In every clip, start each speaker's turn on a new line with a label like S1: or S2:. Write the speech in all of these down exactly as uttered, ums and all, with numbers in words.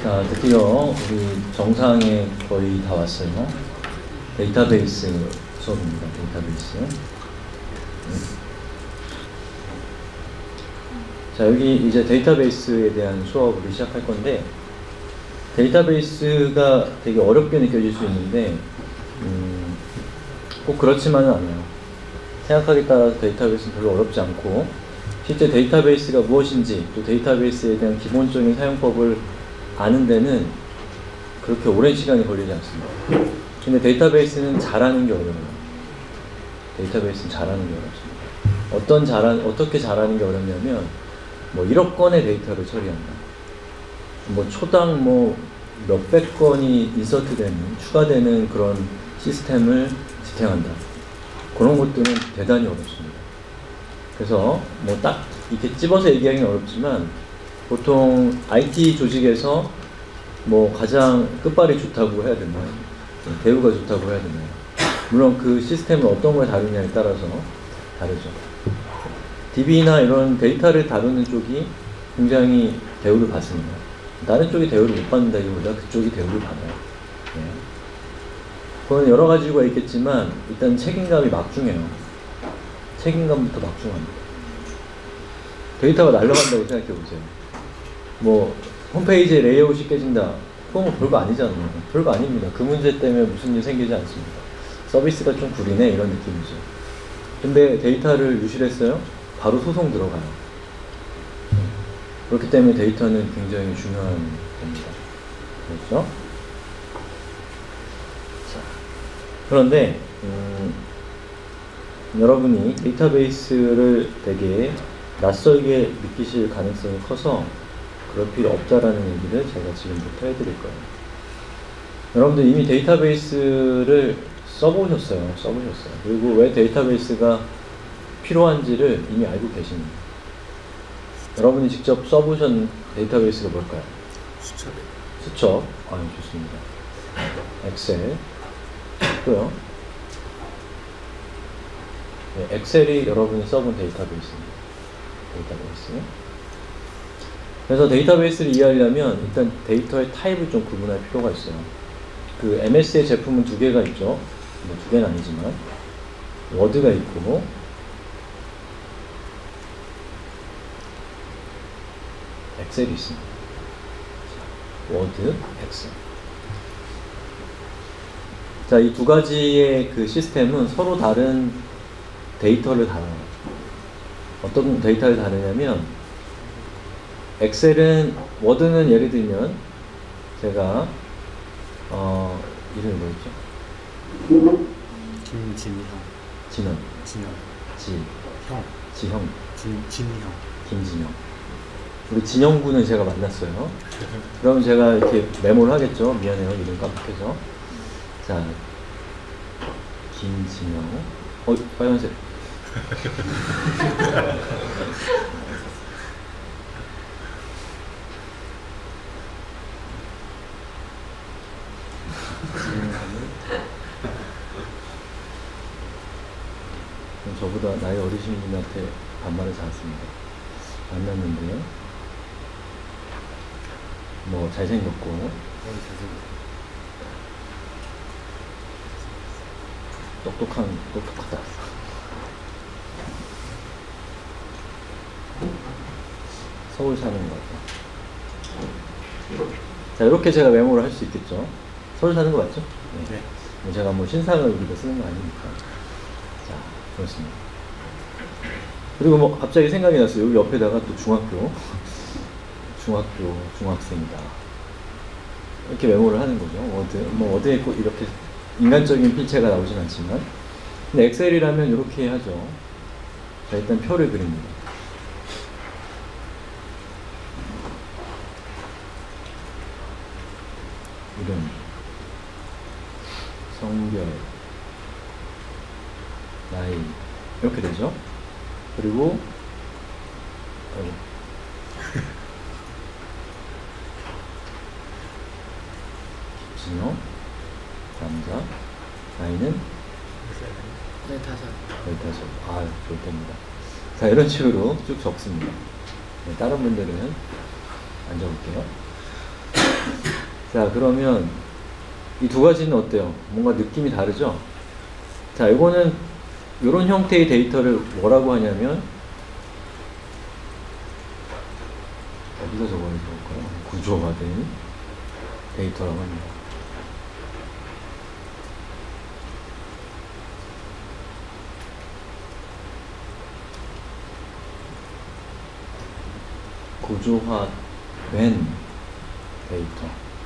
S1: 자, 드디어 우리 정상에 거의 다 왔어요. 데이터베이스 수업입니다. 데이터베이스. 자, 여기 이제 데이터베이스에 대한 수업을 시작할 건데, 데이터베이스가 되게 어렵게 느껴질 수 있는데 음, 꼭 그렇지만은 않아요. 생각하기에 따라서 데이터베이스는 별로 어렵지 않고, 실제 데이터베이스가 무엇인지, 또 데이터베이스에 대한 기본적인 사용법을 아는 데는 그렇게 오랜 시간이 걸리지 않습니다. 근데 데이터베이스는 잘하는 게 어려워요. 데이터베이스는 잘하는 게 어렵습니다. 어떤 잘한, 어떻게 잘하는 게 어렵냐면, 뭐 일억 건의 데이터를 처리한다, 뭐 초당 뭐 몇백 건이 인서트되는, 추가되는 그런 시스템을 지탱한다, 그런 것들은 대단히 어렵습니다. 그래서 뭐 딱 이렇게 집어서 얘기하기는 어렵지만, 보통 아이티 조직에서 뭐 가장 끝발이 좋다고 해야 되나요? 대우가 좋다고 해야 되나요? 물론 그 시스템을 어떤 걸 다루냐에 따라서 다르죠. 디비나 이런 데이터를 다루는 쪽이 굉장히 대우를 받습니다. 다른 쪽이 대우를 못 받는다기보다 그쪽이 대우를 받아요. 네. 그건 여러 가지 이유가 있겠지만, 일단 책임감이 막중해요. 책임감부터 막중합니다. 데이터가 날아간다고 생각해 보세요. 뭐 홈페이지에 레이아웃이 깨진다, 그건 뭐 별거 아니잖아요. 별거 아닙니다. 그 문제 때문에 무슨 일 생기지 않습니다. 서비스가 좀 구리네, 이런 느낌이죠. 근데 데이터를 유실했어요? 바로 소송 들어가요. 그렇기 때문에 데이터는 굉장히 중요한 겁니다. 그렇죠? 자, 그런데 음, 여러분이 데이터베이스를 되게 낯설게 느끼실 가능성이 커서 그럴 필요 없다라는 얘기를 제가 지금부터 해드릴 거예요. 여러분들 이미 데이터베이스를 써보셨어요. 써보셨어요. 그리고 왜 데이터베이스가 필요한지를 이미 알고 계십니다. 여러분이 직접 써보신 데이터베이스가 뭘까요?
S2: 수첩.
S1: 수첩. 아, 좋습니다. 엑셀. 또요? 네, 엑셀이 여러분이 써본 데이터베이스입니다. 데이터베이스. 그래서 데이터베이스를 이해하려면 일단 데이터의 타입을 좀 구분할 필요가 있어요. 그 엠에스의 제품은 두 개가 있죠. 뭐 두 개는 아니지만 워드가 있고 엑셀이 있습니다. 워드, 엑셀. 자, 이 두 가지의 그 시스템은 서로 다른 데이터를 다뤄요. 어떤 데이터를 다루냐면, 엑셀은, 워드는 예를 들면 제가 어 이름이 뭐였죠?
S2: 김진형.
S1: 진원.
S2: 진형.
S1: 지.
S2: 형.
S1: 지형.
S2: 진 진형.
S1: 김진형. 우리 진형 군은 제가 만났어요. 그러면 제가 이렇게 메모를 하겠죠. 미안해요, 이름 깜빡해서. 자, 김진형. 어, 빨간색. 저보다 나이 어리신 분한테 반말을 잘했습니다. 만났는데 뭐 잘생겼고, 똑똑한, 똑똑하다. 서울 사는 것 같아요. 자, 이렇게 제가 메모를 할 수 있겠죠. 서울 사는 거 맞죠? 네. 네. 제가 뭐 신상을 우리가 쓰는 거 아니니까. 자, 그렇습니다. 그리고 뭐 갑자기 생각이 났어요. 여기 옆에다가 또 중학교, 중학교, 중학생이다, 이렇게 메모를 하는 거죠. 워드, 뭐 워드에 꼭 이렇게 인간적인 필체가 나오진 않지만, 근데 엑셀이라면 이렇게 하죠. 자, 일단 표를 그립니다. 이름, 성별, 나이, 이렇게 되죠. 그리고 어, 진호, 남자, 나이는
S2: 열다섯.
S1: 열다섯. 아, 좋을 때입니다. 자, 이런 식으로 쭉 적습니다. 네, 다른 분들은 안 적을게요. 자, 그러면 이 두 가지는 어때요? 뭔가 느낌이 다르죠? 자, 이거는 이런 형태의 데이터를 뭐라고 하냐면 어디가 적어야 좋을까요? 구조화된 데이터라고 합니다. 구조화된 데이터.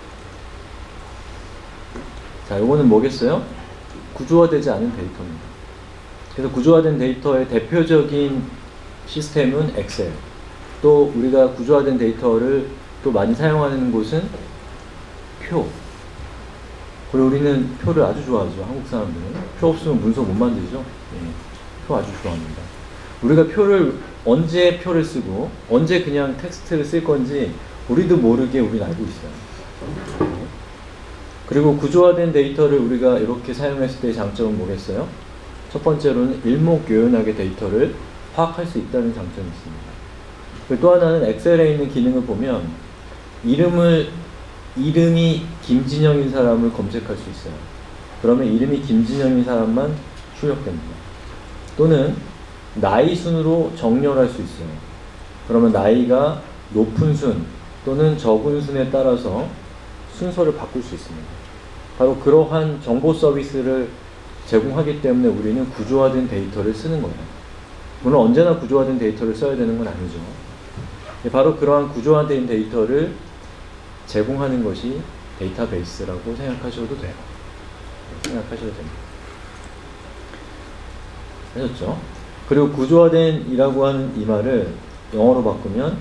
S1: 자, 요거는 뭐겠어요? 구조화되지 않은 데이터입니다. 그래서 구조화된 데이터의 대표적인 시스템은 엑셀. 또 우리가 구조화된 데이터를 또 많이 사용하는 곳은 표. 그리고 우리는 표를 아주 좋아하죠. 한국 사람들은. 표 없으면 문서 못 만들죠. 예, 표 아주 좋아합니다. 우리가 표를 언제 표를 쓰고 언제 그냥 텍스트를 쓸 건지 우리도 모르게 우리는 알고 있어요. 네. 그리고 구조화된 데이터를 우리가 이렇게 사용했을 때의 장점은 뭐겠어요? 첫 번째로는 일목요연하게 데이터를 파악할 수 있다는 장점이 있습니다. 그리고 또 하나는 엑셀에 있는 기능을 보면 이름을 이름이 김진영인 사람을 검색할 수 있어요. 그러면 이름이 김진영인 사람만 출력됩니다. 또는 나이 순으로 정렬할 수 있어요. 그러면 나이가 높은 순 또는 적은 순에 따라서 순서를 바꿀 수 있습니다. 바로 그러한 정보 서비스를 제공하기 때문에 우리는 구조화된 데이터를 쓰는 거예요. 물론 언제나 구조화된 데이터를 써야 되는 건 아니죠. 바로 그러한 구조화된 데이터를 제공하는 것이 데이터베이스라고 생각하셔도 돼요. 생각하셔도 됩니다. 아셨죠? 그리고 구조화된 이라고 하는 이 말을 영어로 바꾸면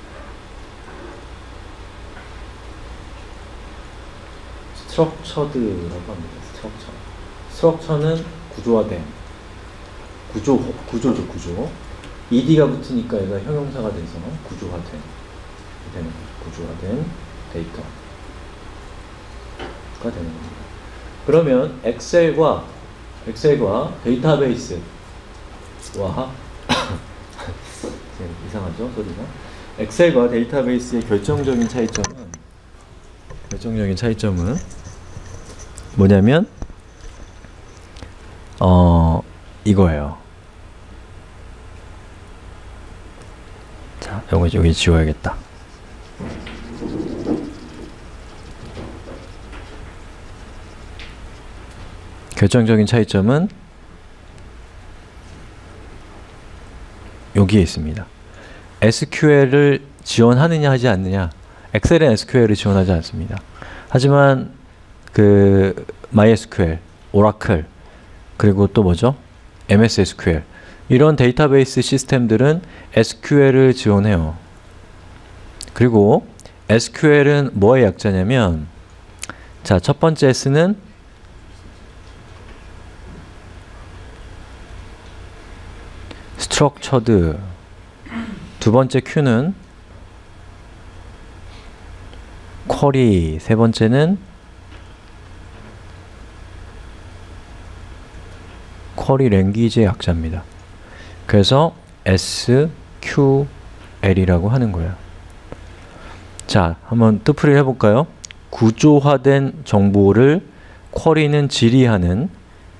S1: 스트럭처드라고 합니다. 스트럭처. 스트럭처는 구조화된. 구조, 구조죠, 구조. 이디가 붙으니까 얘가 형용사가 돼서 구조화된. 되는 구조화된 데이터가 되는 겁니다. 그러면 엑셀과 엑셀과 데이터베이스와 이상하죠 소리가. 엑셀과 데이터베이스의 결정적인 차이점은 결정적인 차이점은 뭐냐면 어 이거예요. 자, 요거 여기 지워야겠다. 결정적인 차이점은 여기에 있습니다. 에스큐엘을 지원하느냐 하지 않느냐. 엑셀은 에스큐엘을 지원하지 않습니다. 하지만 그 마이에스큐엘, 오라클, 그리고 또 뭐죠? 엠에스 에스큐엘 이런 데이터베이스 시스템들은 에스큐엘을 지원해요. 그리고 에스큐엘은 뭐의 약자냐면 자, 첫 번째 S는 structured, 두 번째 Q는 query, 세 번째는 query language의 약자입니다. 그래서 에스큐엘이라고 하는 거예요. 자, 한번 뜻풀이를 해볼까요? 구조화된 정보를 query는 질의하는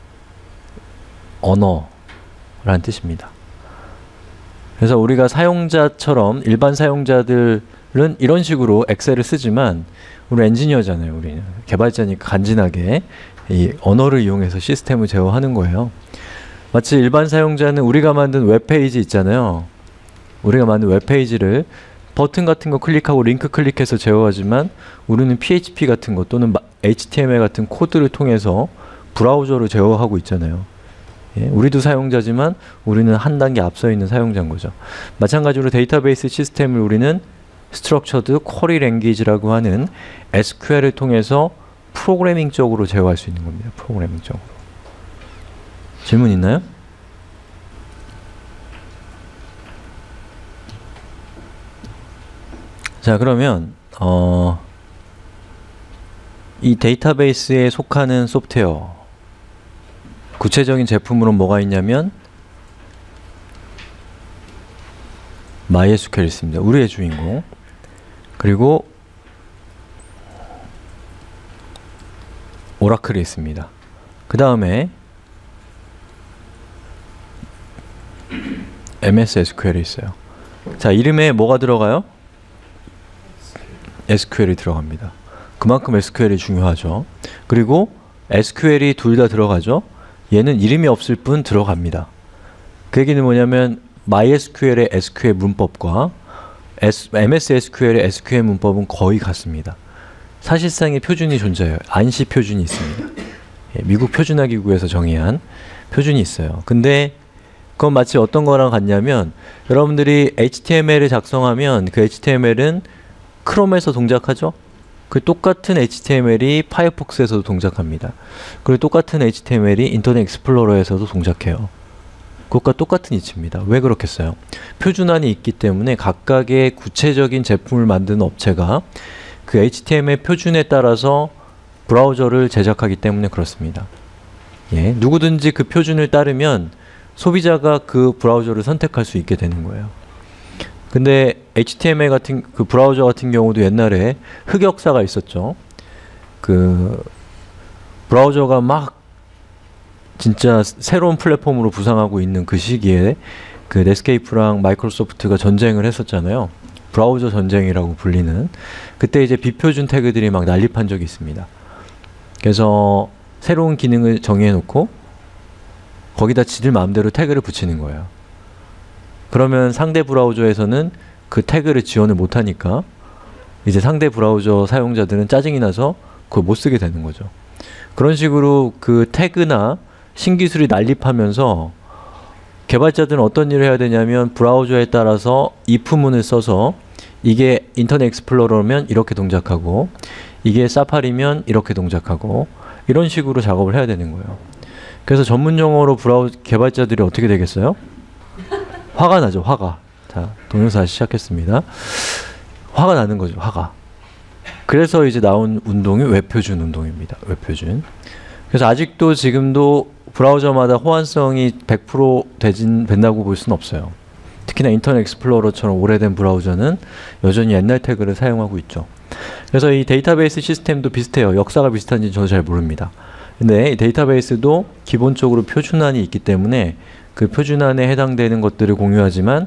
S1: 언어라는 뜻입니다. 그래서 우리가 사용자처럼 일반 사용자들은 이런 식으로 엑셀을 쓰지만 우리 엔지니어잖아요. 우리는 개발자니까 간지나게 이 언어를 이용해서 시스템을 제어하는 거예요. 마치 일반 사용자는 우리가 만든 웹페이지 있잖아요. 우리가 만든 웹페이지를 버튼 같은 거 클릭하고 링크 클릭해서 제어하지만 우리는 피에이치피 같은 거 또는 에이치티엠엘 같은 코드를 통해서 브라우저로 제어하고 있잖아요. 예, 우리도 사용자지만 우리는 한 단계 앞서 있는 사용자인 거죠. 마찬가지로 데이터베이스 시스템을 우리는 Structured Query Language라고 하는 에스큐엘을 통해서 프로그래밍적으로 제어할 수 있는 겁니다. 프로그래밍적으로. 질문 있나요? 자, 그러면 어, 이 데이터베이스에 속하는 소프트웨어 구체적인 제품으로 뭐가 있냐면 마이에스큐엘이 있습니다. 우리의 주인공. 그리고 오라클이 있습니다. 그 다음에 엠에스 에스큐엘이 있어요. 자, 이름에 뭐가 들어가요? 에스큐엘이 들어갑니다. 그만큼 에스큐엘이 중요하죠. 그리고 에스큐엘이 둘 다 들어가죠. 얘는 이름이 없을 뿐 들어갑니다. 그 얘기는 뭐냐면 MySQL의 에스큐엘 문법과 엠에스 에스큐엘의 에스큐엘 문법은 거의 같습니다. 사실상의 표준이 존재해요. 안시 표준이 있습니다. 예, 미국 표준화기구에서 정의한 표준이 있어요. 근데 그건 마치 어떤 거랑 같냐면 여러분들이 에이치티엠엘을 작성하면 그 에이치티엠엘은 크롬에서 동작하죠? 그 똑같은 에이치티엠엘이 파이어폭스에서도 동작합니다. 그리고 똑같은 에이치티엠엘이 인터넷 익스플로러에서도 동작해요. 그것과 똑같은 이치입니다. 왜 그렇겠어요? 표준안이 있기 때문에 각각의 구체적인 제품을 만드는 업체가 그 에이치티엠엘 표준에 따라서 브라우저를 제작하기 때문에 그렇습니다. 예, 누구든지 그 표준을 따르면 소비자가 그 브라우저를 선택할 수 있게 되는 거예요. 근데 에이치티엠엘 같은 그 브라우저 같은 경우도 옛날에 흑역사가 있었죠. 그 브라우저가 막 진짜 새로운 플랫폼으로 부상하고 있는 그 시기에 그 넷스케이프랑 마이크로소프트가 전쟁을 했었잖아요. 브라우저 전쟁이라고 불리는. 그때 이제 비표준 태그들이 막 난립한 적이 있습니다. 그래서 새로운 기능을 정의해 놓고 거기다 지들 마음대로 태그를 붙이는 거예요. 그러면 상대 브라우저에서는 그 태그를 지원을 못하니까 이제 상대 브라우저 사용자들은 짜증이 나서 그걸 못 쓰게 되는 거죠. 그런 식으로 그 태그나 신기술이 난립하면서 개발자들은 어떤 일을 해야 되냐면 브라우저에 따라서 if문을 써서 이게 인터넷 익스플로러면 이렇게 동작하고 이게 사파리면 이렇게 동작하고 이런 식으로 작업을 해야 되는 거예요. 그래서 전문용어로 브라우저 개발자들이 어떻게 되겠어요? 화가 나죠. 화가. 자, 동영상 시작했습니다. 화가 나는 거죠. 화가. 그래서 이제 나온 운동이 웹표준 운동입니다. 웹표준. 그래서 아직도 지금도 브라우저마다 호환성이 백 퍼센트 되진 된다고 볼 수는 없어요. 특히나 인터넷 익스플로러처럼 오래된 브라우저는 여전히 옛날 태그를 사용하고 있죠. 그래서 이 데이터베이스 시스템도 비슷해요. 역사가 비슷한지 저도 잘 모릅니다. 근데 이 데이터베이스도 기본적으로 표준안이 있기 때문에 그 표준안에 해당되는 것들을 공유하지만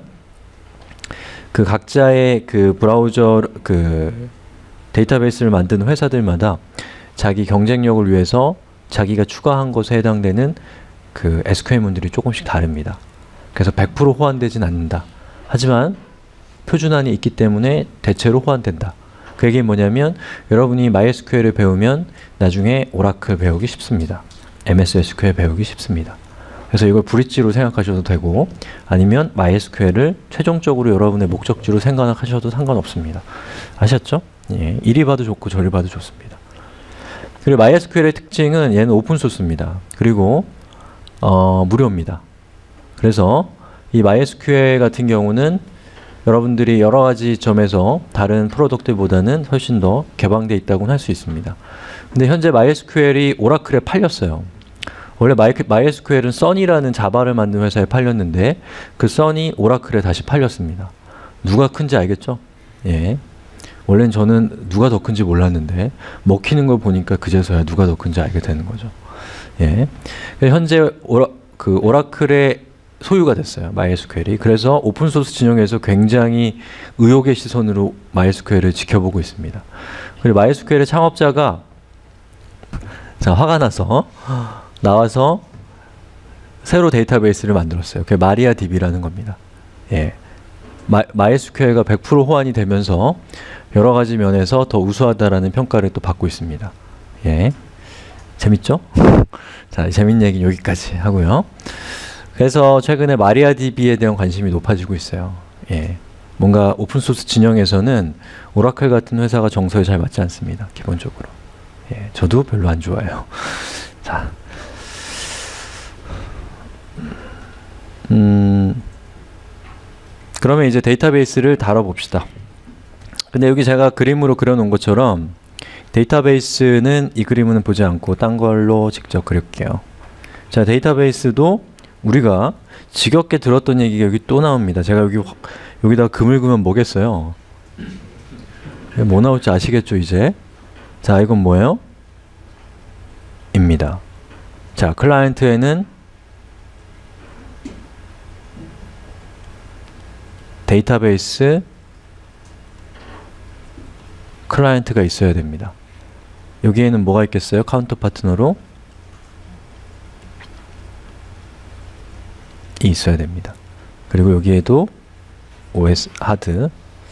S1: 그 각자의 그 브라우저 그 데이터베이스를 만드는 회사들마다 자기 경쟁력을 위해서 자기가 추가한 것에 해당되는 그 에스큐엘문들이 조금씩 다릅니다. 그래서 백 퍼센트 호환되진 않는다. 하지만 표준안이 있기 때문에 대체로 호환된다. 그 얘기는 뭐냐면 여러분이 MySQL을 배우면 나중에 오라클 배우기 쉽습니다. 엠에스 에스큐엘 배우기 쉽습니다. 그래서 이걸 브릿지로 생각하셔도 되고 아니면 MySQL을 최종적으로 여러분의 목적지로 생각하셔도 상관없습니다. 아셨죠? 예, 이리 봐도 좋고 저리 봐도 좋습니다. 그리고 MySQL의 특징은 얘는 오픈소스입니다. 그리고 어, 무료입니다. 그래서 이 MySQL 같은 경우는 여러분들이 여러 가지 점에서 다른 프로덕트보다는 훨씬 더 개방되어 있다고는 할 수 있습니다. 근데 현재 MySQL이 오라클에 팔렸어요. 원래 MySQL은 써니라는 자바를 만든 회사에 팔렸는데 그 써니 오라클에 다시 팔렸습니다. 누가 큰지 알겠죠? 예. 원래는 저는 누가 더 큰지 몰랐는데 먹히는 걸 보니까 그제서야 누가 더 큰지 알게 되는 거죠. 예. 현재 오라, 그 오라클의 소유가 됐어요. MySQL이. 그래서 오픈소스 진영에서 굉장히 의혹의 시선으로 MySQL을 지켜보고 있습니다. 그리고 MySQL의 창업자가 자, 화가 나서 나와서 새로 데이터베이스를 만들었어요. 그게 마리아디비라는 겁니다. 예. 마, MySQL가 백 퍼센트 호환이 되면서 여러 가지 면에서 더 우수하다라는 평가를 또 받고 있습니다. 예. 재밌죠? 자, 재밌는 얘기는 여기까지 하고요. 그래서 최근에 마리아디비에 대한 관심이 높아지고 있어요. 예. 뭔가 오픈소스 진영에서는 오라클 같은 회사가 정서에 잘 맞지 않습니다. 기본적으로. 예. 저도 별로 안 좋아해요. 자. 음. 그러면 이제 데이터베이스를 다뤄봅시다. 근데 여기 제가 그림으로 그려놓은 것처럼 데이터베이스는 이 그림은 보지 않고 딴 걸로 직접 그릴게요. 자, 데이터베이스도 우리가 지겹게 들었던 얘기가 여기 또 나옵니다. 제가 여기 여기다 금을 그면 뭐겠어요? 뭐 나올지 아시겠죠, 이제? 자, 이건 뭐예요? 입니다. 자, 클라이언트에는 데이터베이스 클라이언트가 있어야 됩니다. 여기에는 뭐가 있겠어요? 카운터 파트너로 이 있어야 됩니다. 그리고 여기에도 오에스 하드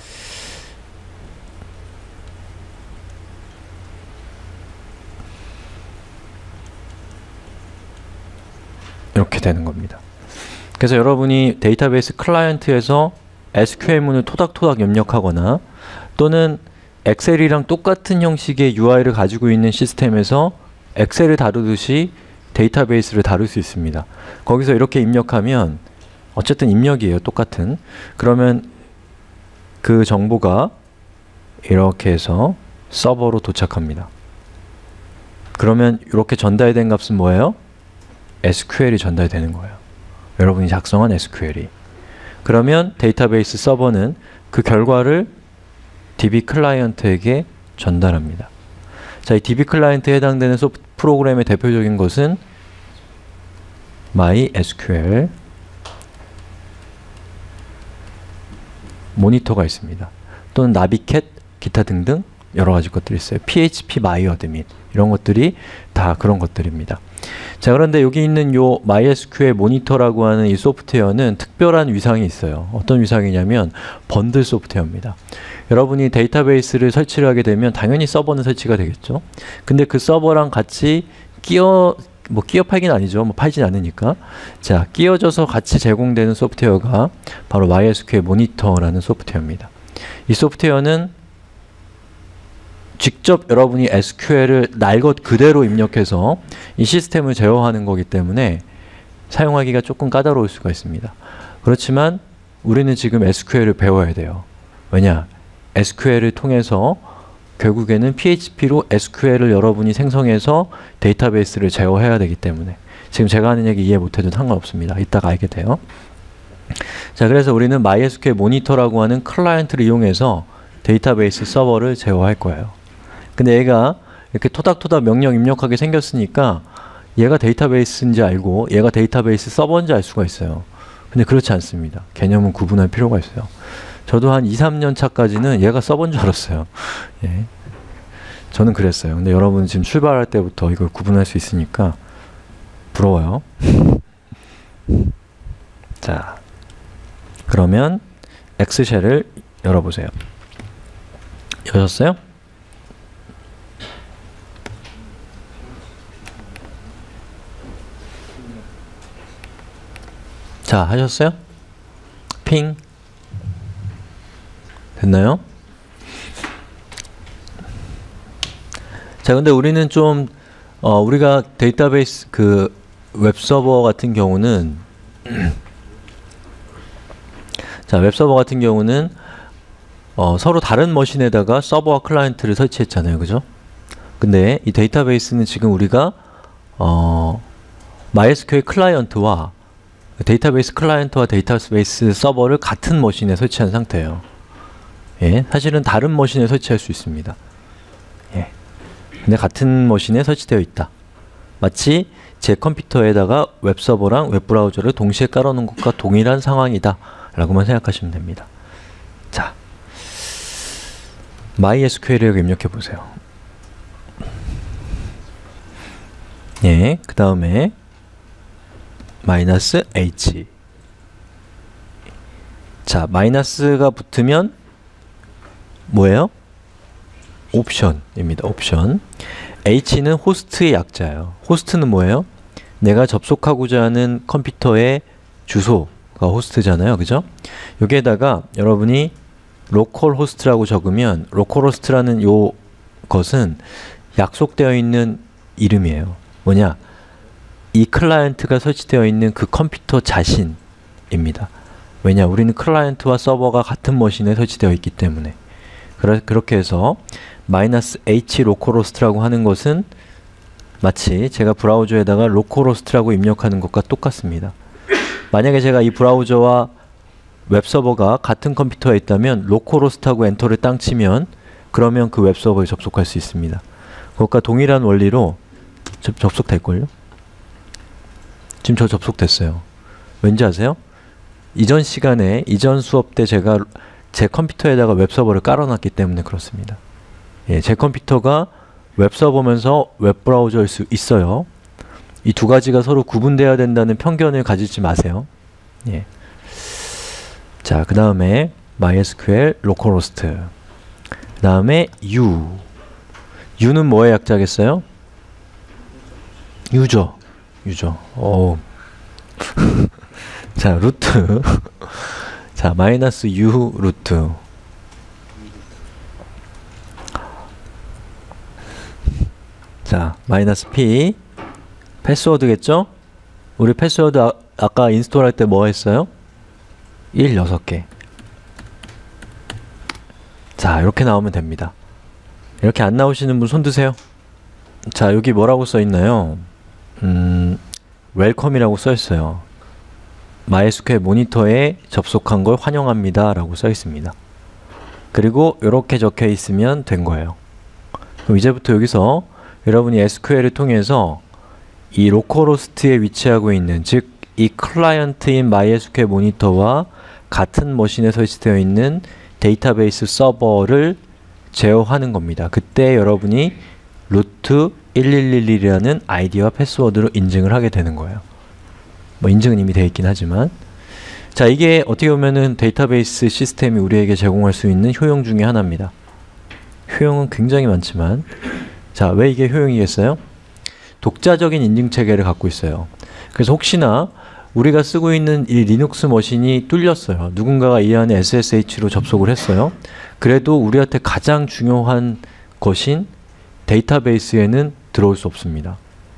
S1: 이렇게 되는 겁니다. 그래서 여러분이 데이터베이스 클라이언트에서 에스큐엘문을 토닥토닥 입력하거나 또는 엑셀이랑 똑같은 형식의 유아이를 가지고 있는 시스템에서 엑셀을 다루듯이 데이터베이스를 다룰 수 있습니다. 거기서 이렇게 입력하면 어쨌든 입력이에요. 똑같은. 그러면 그 정보가 이렇게 해서 서버로 도착합니다. 그러면 이렇게 전달된 값은 뭐예요? 에스큐엘이 전달되는 거예요. 여러분이 작성한 에스큐엘이. 그러면 데이터베이스 서버는 그 결과를 디비 클라이언트에게 전달합니다. 자, 이 디비 클라이언트에 해당되는 소프트 프로그램의 대표적인 것은 MySQL 모니터가 있습니다. 또는 나비캣, 기타 등등 여러 가지 것들이 있어요. 피에이치피 마이어드밋 이런 것들이 다 그런 것들입니다. 자, 그런데 여기 있는 요 MySQL 모니터라고 하는 이 소프트웨어는 특별한 위상이 있어요. 어떤 위상이냐면 번들 소프트웨어입니다. 여러분이 데이터베이스를 설치를 하게 되면 당연히 서버는 설치가 되겠죠. 근데 그 서버랑 같이 끼어 뭐 끼어 팔긴 아니죠. 뭐 팔진 않으니까. 자, 끼어져서 같이 제공되는 소프트웨어가 바로 MySQL 모니터라는 소프트웨어입니다. 이 소프트웨어는 직접 여러분이 에스큐엘을 날 것 그대로 입력해서 이 시스템을 제어하는 거기 때문에 사용하기가 조금 까다로울 수가 있습니다. 그렇지만 우리는 지금 에스큐엘을 배워야 돼요. 왜냐? 에스큐엘을 통해서 결국에는 피에이치피로 에스큐엘을 여러분이 생성해서 데이터베이스를 제어해야 되기 때문에 지금 제가 하는 얘기 이해 못해도 상관없습니다. 이따가 알게 돼요. 자, 그래서 우리는 MySQL 모니터라고 하는 클라이언트를 이용해서 데이터베이스 서버를 제어할 거예요. 근데 얘가 이렇게 토닥토닥 명령 입력하게 생겼으니까 얘가 데이터베이스인지 알고 얘가 데이터베이스 서버인지 알 수가 있어요. 근데 그렇지 않습니다. 개념은 구분할 필요가 있어요. 저도 한 이, 삼 년 차까지는 얘가 서버인 줄 알았어요. 예. 저는 그랬어요. 근데 여러분 지금 출발할 때부터 이걸 구분할 수 있으니까 부러워요. 자, 그러면 엑스쉘을 열어보세요. 여셨어요? 자, 하셨어요? 핑 됐나요? 자, 근데 우리는 좀 어, 우리가 데이터베이스 그 웹서버 같은 경우는 자, 웹서버 같은 경우는 어, 서로 다른 머신에다가 서버와 클라이언트를 설치했잖아요. 그죠? 근데 이 데이터베이스는 지금 우리가 어, MySQL 클라이언트와 데이터베이스 클라이언트와 데이터베이스 서버를 같은 머신에 설치한 상태예요. 예, 사실은 다른 머신에 설치할 수 있습니다. 예, 근데 같은 머신에 설치되어 있다. 마치 제 컴퓨터에다가 웹서버랑 웹브라우저를 동시에 깔아놓은 것과 동일한 상황이다 라고만 생각하시면 됩니다. 자, MySQL을 입력해 보세요. 예, 그 다음에 마이너스 H. 자, 마이너스가 붙으면 뭐예요? 옵션입니다. 옵션. H는 호스트의 약자예요. 호스트는 뭐예요? 내가 접속하고자 하는 컴퓨터의 주소가 호스트잖아요. 그죠? 여기에다가 여러분이 로컬 호스트라고 적으면 로컬 호스트라는 요 것은 약속되어 있는 이름이에요. 뭐냐? 이 클라이언트가 설치되어 있는 그 컴퓨터 자신입니다. 왜냐? 우리는 클라이언트와 서버가 같은 머신에 설치되어 있기 때문에. 그러, 그렇게 해서 마이너스 H 로컬호스트라고 하는 것은 마치 제가 브라우저에다가 로컬호스트라고 입력하는 것과 똑같습니다. 만약에 제가 이 브라우저와 웹서버가 같은 컴퓨터에 있다면 로컬호스트하고 엔터를 땅 치면 그러면 그 웹서버에 접속할 수 있습니다. 그것과 동일한 원리로 접, 접속될걸요? 지금 저 접속됐어요. 왠지 아세요? 이전 시간에, 이전 수업 때 제가 제 컴퓨터에다가 웹서버를 깔아놨기 때문에 그렇습니다. 예, 제 컴퓨터가 웹서버면서 웹브라우저일 수 있어요. 이 두 가지가 서로 구분되어야 된다는 편견을 가지지 마세요. 예. 자, 그 다음에 MySQL localhost. 그 다음에 U. U는 뭐의 약자겠어요? 유저. 유저. 오. 자, 루트. 자, 마이너스 U 루트. 자, 마이너스 P. 패스워드겠죠? 우리 패스워드 아, 아까 인스톨 할 때 뭐 했어요? 일, 여섯 개. 자, 이렇게 나오면 됩니다. 이렇게 안 나오시는 분 손 드세요. 자, 여기 뭐라고 써 있나요? 음, 웰컴이라고 써 있어요. 마이에스큐엘 모니터에 접속한 걸 환영합니다 라고 써 있습니다. 그리고 이렇게 적혀 있으면 된 거예요. 그럼 이제부터 여기서 여러분이 에스큐엘을 통해서 이 로컬호스트에 위치하고 있는, 즉 이 클라이언트인 마이에스큐엘 모니터와 같은 머신에 설치되어 있는 데이터베이스 서버를 제어하는 겁니다. 그때 여러분이 루트 일일일이라는 아이디와 패스워드로 인증을 하게 되는 거예요. 뭐 인증은 이미 되어 있긴 하지만, 자, 이게 어떻게 보면은 데이터베이스 시스템이 우리에게 제공할 수 있는 효용 중에 하나입니다. 효용은 굉장히 많지만, 자, 왜 이게 효용이겠어요? 독자적인 인증 체계를 갖고 있어요. 그래서 혹시나 우리가 쓰고 있는 이 리눅스 머신이 뚫렸어요. 누군가가 이 안에 에스에스에이치로 접속을 했어요. 그래도 우리한테 가장 중요한 것인 데이터베이스에는 들어올 수 없습니다.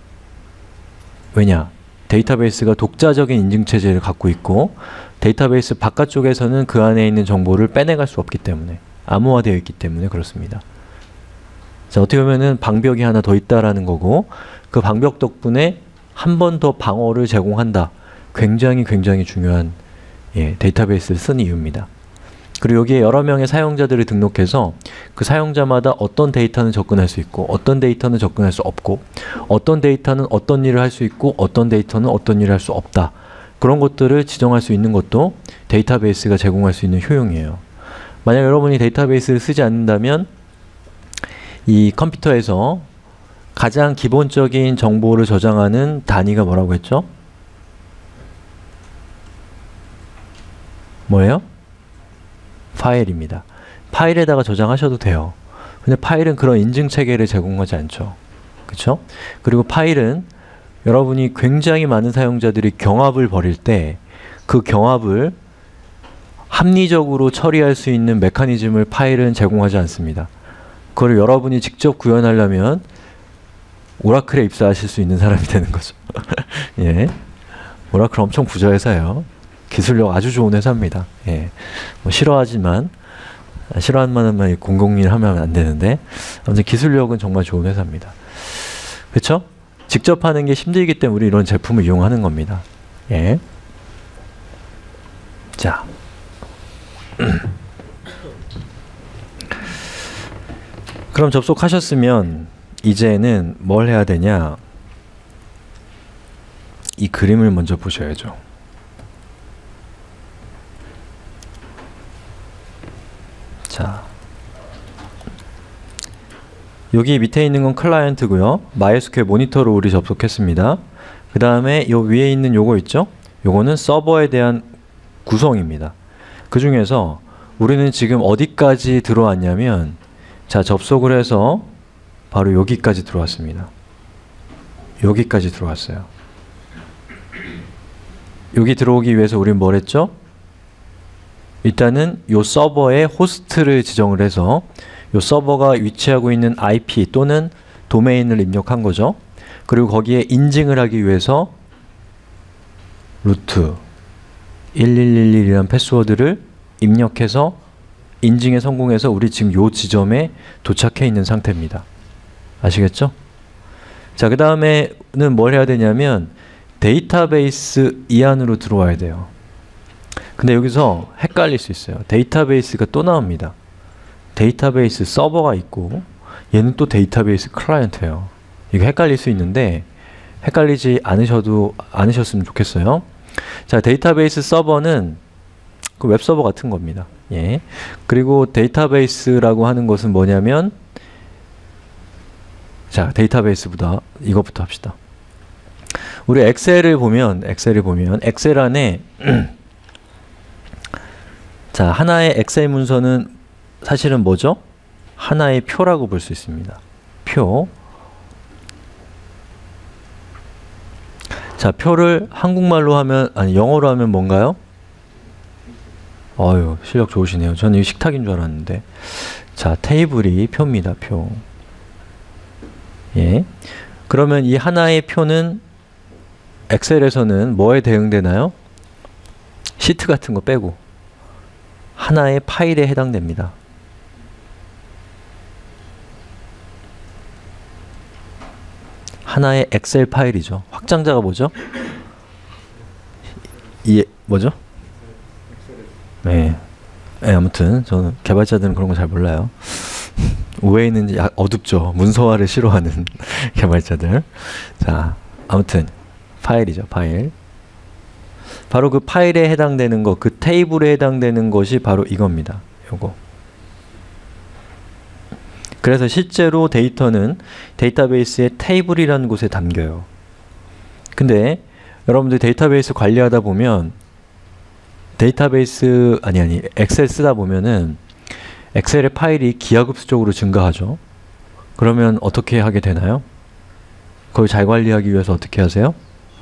S1: 왜냐? 데이터베이스가 독자적인 인증체제를 갖고 있고 데이터베이스 바깥쪽에서는 그 안에 있는 정보를 빼내갈 수 없기 때문에, 암호화되어 있기 때문에 그렇습니다. 자, 어떻게 보면은 방벽이 하나 더 있다라는 거고, 그 방벽 덕분에 한 번 더 방어를 제공한다. 굉장히 굉장히 중요한, 예, 데이터베이스를 쓴 이유입니다. 그리고 여기에 여러 명의 사용자들을 등록해서 그 사용자마다 어떤 데이터는 접근할 수 있고 어떤 데이터는 접근할 수 없고 어떤 데이터는 어떤 일을 할 수 있고 어떤 데이터는 어떤 일을 할 수 없다. 그런 것들을 지정할 수 있는 것도 데이터베이스가 제공할 수 있는 효용이에요. 만약 여러분이 데이터베이스를 쓰지 않는다면 이 컴퓨터에서 가장 기본적인 정보를 저장하는 단위가 뭐라고 했죠? 뭐예요? 파일입니다. 파일에다가 저장하셔도 돼요. 근데 파일은 그런 인증 체계를 제공하지 않죠. 그쵸? 그리고 파일은 여러분이 굉장히 많은 사용자들이 경합을 벌일 때 그 경합을 합리적으로 처리할 수 있는 메커니즘을 파일은 제공하지 않습니다. 그걸 여러분이 직접 구현하려면 오라클에 입사하실 수 있는 사람이 되는 거죠. 예. 오라클 엄청 부자 회사예요. 기술력 아주 좋은 회사입니다. 예. 뭐 싫어하지만, 싫어하는 만한 공공일 하면 안 되는데, 아무튼 기술력은 정말 좋은 회사입니다. 그쵸? 직접 하는 게 힘들기 때문에 우리 이런 제품을 이용하는 겁니다. 예. 자. 그럼 접속하셨으면, 이제는 뭘 해야 되냐? 이 그림을 먼저 보셔야죠. 자, 여기 밑에 있는 건 클라이언트고요. 마이에스큐엘 모니터로 우리 접속했습니다. 그 다음에 요 위에 있는 요거 있죠? 요거는 서버에 대한 구성입니다. 그 중에서 우리는 지금 어디까지 들어왔냐면, 자, 접속을 해서 바로 여기까지 들어왔습니다. 여기까지 들어왔어요. 여기 들어오기 위해서 우린 뭘 했죠? 일단은 요 서버의 호스트를 지정을 해서 요 서버가 위치하고 있는 아이피 또는 도메인을 입력한 거죠. 그리고 거기에 인증을 하기 위해서 루트 일일일일이라는 패스워드를 입력해서 인증에 성공해서 우리 지금 요 지점에 도착해 있는 상태입니다. 아시겠죠? 자, 그 다음에는 뭘 해야 되냐면 데이터베이스 이 안으로 들어와야 돼요. 근데 여기서 헷갈릴 수 있어요. 데이터베이스가 또 나옵니다. 데이터베이스 서버가 있고 얘는 또 데이터베이스 클라이언트예요. 이거 헷갈릴 수 있는데 헷갈리지 않으셔도 않으셨으면 좋겠어요. 자, 데이터베이스 서버는 그 웹서버 같은 겁니다. 예. 그리고 데이터베이스라고 하는 것은 뭐냐면, 자, 데이터베이스보다 이것부터 합시다. 우리 엑셀을 보면 엑셀을 보면 엑셀 안에 자, 하나의 엑셀 문서는 사실은 뭐죠? 하나의 표라고 볼 수 있습니다. 표. 자, 표를 한국말로 하면, 아니 영어로 하면 뭔가요? 어유, 실력 좋으시네요. 저는 이거 식탁인 줄 알았는데. 자, 테이블이 표입니다. 표. 예. 그러면 이 하나의 표는 엑셀에서는 뭐에 대응되나요? 시트 같은 거 빼고 하나의 파일에 해당됩니다. 하나의 엑셀 파일이죠. 확장자가 뭐죠? 이 뭐죠? 네. 네, 아무튼 저는 개발자들은 그런 거 잘 몰라요. 오해는 어둡죠. 문서화를 싫어하는 개발자들. 자, 아무튼 파일이죠. 파일. 바로 그 파일에 해당되는 거, 그 테이블에 해당되는 것이 바로 이겁니다. 요거. 그래서 실제로 데이터는 데이터베이스의 테이블이라는 곳에 담겨요. 근데 여러분들 데이터베이스 관리하다 보면 데이터베이스 아니 아니 엑셀 쓰다 보면은 엑셀의 파일이 기하급수적으로 증가하죠. 그러면 어떻게 하게 되나요? 그걸 잘 관리하기 위해서 어떻게 하세요?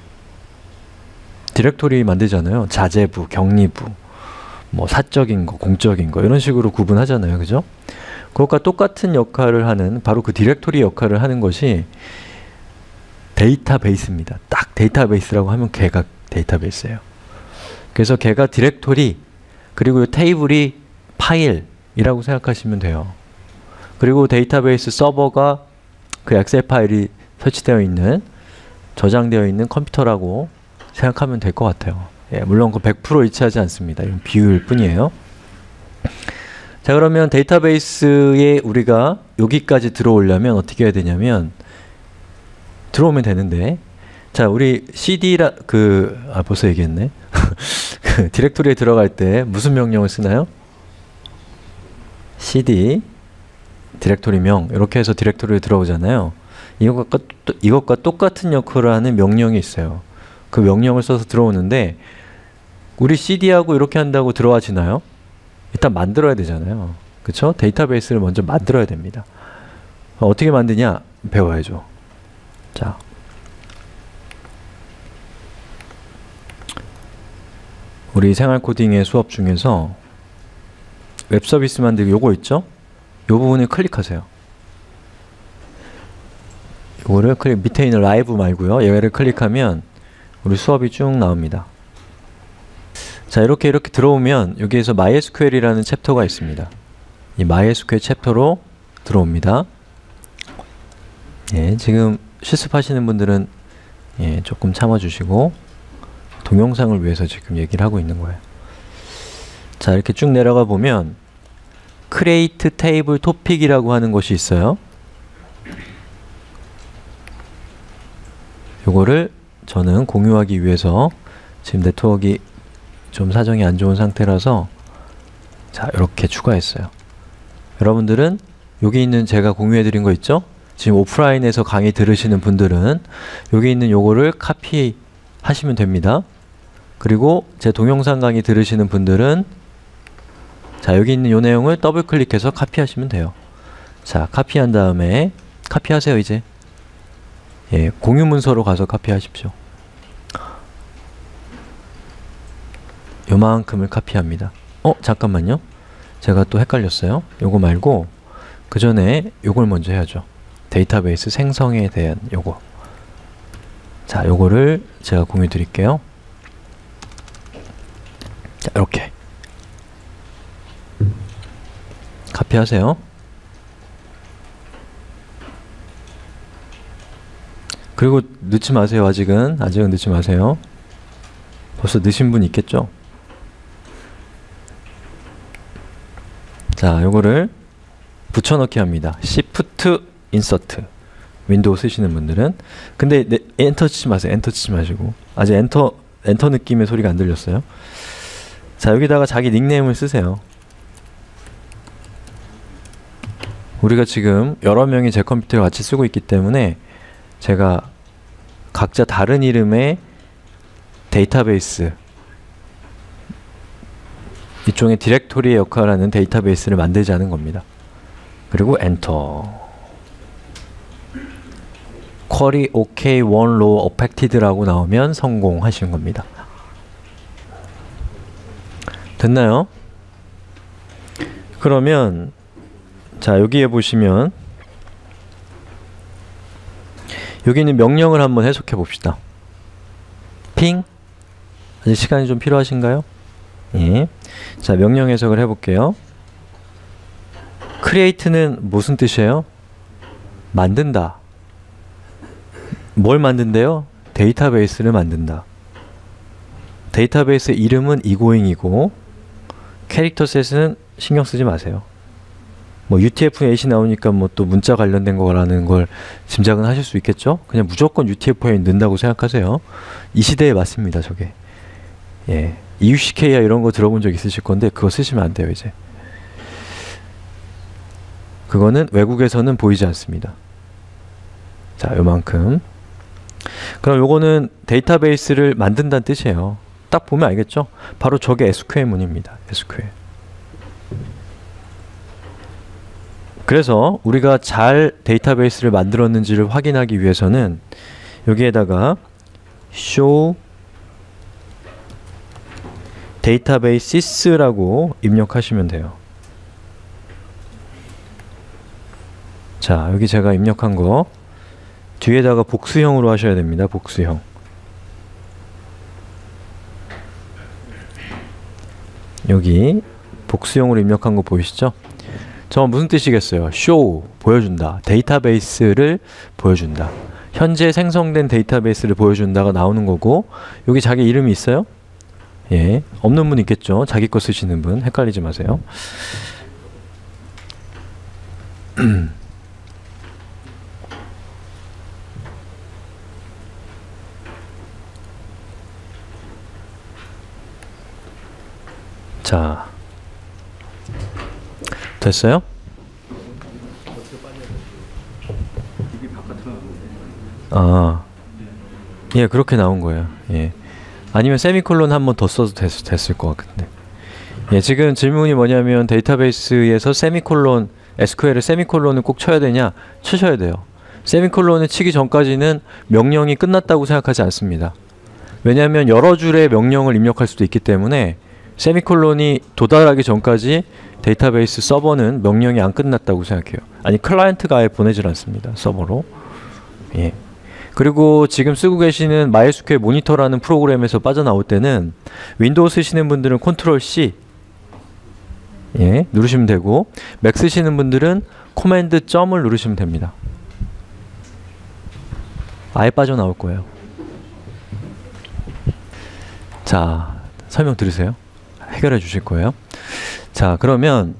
S1: 디렉토리 만들잖아요. 자재부, 격리부, 뭐 사적인 거, 공적인 거 이런 식으로 구분하잖아요. 그죠? 그것과 똑같은 역할을 하는 바로 그 디렉토리 역할을 하는 것이 데이터베이스입니다. 딱 데이터베이스라고 하면 걔가 데이터베이스예요. 그래서 걔가 디렉토리 그리고 테이블이 파일이라고 생각하시면 돼요. 그리고 데이터베이스 서버가 그 엑셀 파일이 설치되어 있는 저장되어 있는 컴퓨터라고 생각하면 될 것 같아요. 예, 물론 그 백 퍼센트 일치하지 않습니다. 이건 비유일 뿐이에요. 자, 그러면 데이터베이스에 우리가 여기까지 들어오려면 어떻게 해야 되냐면 들어오면 되는데 자, 우리 씨디라 그 아 벌써 얘기했네. 그 디렉토리에 들어갈 때 무슨 명령을 쓰나요? cd 디렉토리명 이렇게 해서 디렉토리에 들어오잖아요. 이것과, 이것과 똑같은 역할을 하는 명령이 있어요. 그 명령을 써서 들어오는데 우리 씨디하고 이렇게 한다고 들어와지나요? 일단 만들어야 되잖아요. 그쵸? 데이터베이스를 먼저 만들어야 됩니다. 어떻게 만드냐? 배워야죠. 자, 우리 생활 코딩의 수업 중에서 웹 서비스 만들기 요거 있죠? 요 부분을 클릭하세요. 요거를 클릭, 밑에 있는 라이브 말고요. 얘를 클릭하면 우리 수업이 쭉 나옵니다. 자, 이렇게 이렇게 들어오면 여기에서 마이에스큐엘이라는 챕터가 있습니다. 이 마이에스큐엘 챕터로 들어옵니다. 예, 지금 실습하시는 분들은 예, 조금 참아주시고 동영상을 위해서 지금 얘기를 하고 있는 거예요. 자, 이렇게 쭉 내려가 보면 Create Table Topic이라고 하는 것이 있어요. 요거를 저는 공유하기 위해서 지금 네트워크가 좀 사정이 안 좋은 상태라서 자, 이렇게 추가했어요. 여러분들은 여기 있는 제가 공유해 드린 거 있죠? 지금 오프라인에서 강의 들으시는 분들은 여기 있는 요거를 카피 하시면 됩니다. 그리고 제 동영상 강의 들으시는 분들은 자, 여기 있는 요 내용을 더블 클릭해서 카피하시면 돼요. 자, 카피한 다음에 카피하세요. 이제 예, 공유 문서로 가서 카피하십시오. 요만큼을 카피합니다. 어? 잠깐만요. 제가 또 헷갈렸어요. 요거 말고 그 전에 요걸 먼저 해야죠. 데이터베이스 생성에 대한 요거. 자, 요거를 제가 공유 드릴게요. 자, 이렇게 카피하세요. 그리고 넣지 마세요. 아직은 아직은 넣지 마세요. 벌써 넣으신 분 있겠죠? 자, 요거를 붙여넣기 합니다. Shift Insert 윈도우 쓰시는 분들은. 근데 네, 엔터 치지 마세요. 엔터 치지 마시고. 아직 엔터 엔터 느낌의 소리가 안 들렸어요. 자, 여기다가 자기 닉네임을 쓰세요. 우리가 지금 여러 명이 제 컴퓨터를 같이 쓰고 있기 때문에 제가 각자 다른 이름의 데이터베이스, 일종의 디렉토리의 역할을 하는 데이터베이스를 만들자는 겁니다. 그리고 엔터. 쿼리 OK one row affected라고 나오면 성공하신 겁니다. 됐나요? 그러면 자, 여기에 보시면 여기 있는 명령을 한번 해석해 봅시다. 핑? 아직 시간이 좀 필요하신가요? 예. 자, 명령 해석을 해볼게요. create는 무슨 뜻이에요? 만든다. 뭘 만든대요? 데이터베이스를 만든다. 데이터베이스 이름은 이고잉이고 캐릭터 셋은 신경 쓰지 마세요. 뭐 유티에프에잇이 나오니까 뭐 또 문자 관련된 거라는 걸 짐작은 하실 수 있겠죠? 그냥 무조건 유티에프에잇 넣는다고 생각하세요. 이 시대에 맞습니다, 저게. 예. 이유씨케이야 이런 거 들어본 적 있으실 건데 그거 쓰시면 안 돼요, 이제. 그거는 외국에서는 보이지 않습니다. 자, 요만큼. 그럼 요거는 데이터베이스를 만든다는 뜻이에요. 딱 보면 알겠죠? 바로 저게 에스큐엘 문입니다. 에스큐엘. 그래서 우리가 잘 데이터베이스를 만들었는지를 확인하기 위해서는 여기에다가 show databases라고 입력하시면 돼요. 자, 여기 제가 입력한 거 뒤에다가 복수형으로 하셔야 됩니다. 복수형. 여기 복수형으로 입력한 거 보이시죠? 저건 무슨 뜻이겠어요? show, 보여준다. 데이터베이스를 보여준다. 현재 생성된 데이터베이스를 보여준다가 나오는 거고, 여기 자기 이름이 있어요? 예, 없는 분 있겠죠? 자기 거 쓰시는 분 헷갈리지 마세요. 자, 됐어요? 아, 예, 그렇게 나온 거예요. 예. 아니면 세미콜론 한 번 더 써도 됐, 됐을 것 같은데. 예, 지금 질문이 뭐냐면 데이터베이스에서 세미콜론, 에스큐엘에 세미콜론을 꼭 쳐야 되냐? 치셔야 돼요. 세미콜론을 치기 전까지는 명령이 끝났다고 생각하지 않습니다. 왜냐하면 여러 줄의 명령을 입력할 수도 있기 때문에 세미콜론이 도달하기 전까지 데이터베이스 서버는 명령이 안 끝났다고 생각해요. 아니, 클라이언트가 아예 보내질 않습니다. 서버로. 예. 그리고 지금 쓰고 계시는 마이에스큐엘 모니터라는 프로그램에서 빠져나올 때는 윈도우 쓰시는 분들은 컨트롤 씨 예, 누르시면 되고, 맥 쓰시는 분들은 코맨드 점을 누르시면 됩니다. 아예 빠져나올 거예요. 자, 설명 들으세요. 해결해 주실 거예요. 자, 그러면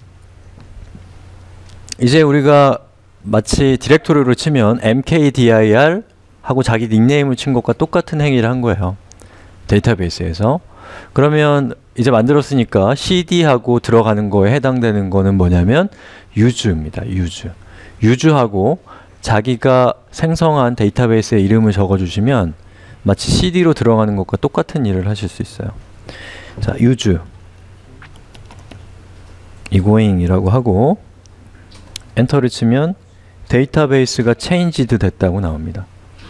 S1: 이제 우리가 마치 디렉토리로 치면 엠케이디아이알 하고 자기 닉네임을 친 것과 똑같은 행위를 한 거예요. 데이터베이스에서. 그러면 이제 만들었으니까 씨디하고 들어가는 거에 해당되는 거는 뭐냐면 use,입니다. use. use하고 자기가 생성한 데이터베이스의 이름을 적어주시면 마치 씨디로 들어가는 것과 똑같은 일을 하실 수 있어요. 자, use egoing이라고 하고 엔터를 치면 데이터베이스가 changed 됐다고 나옵니다.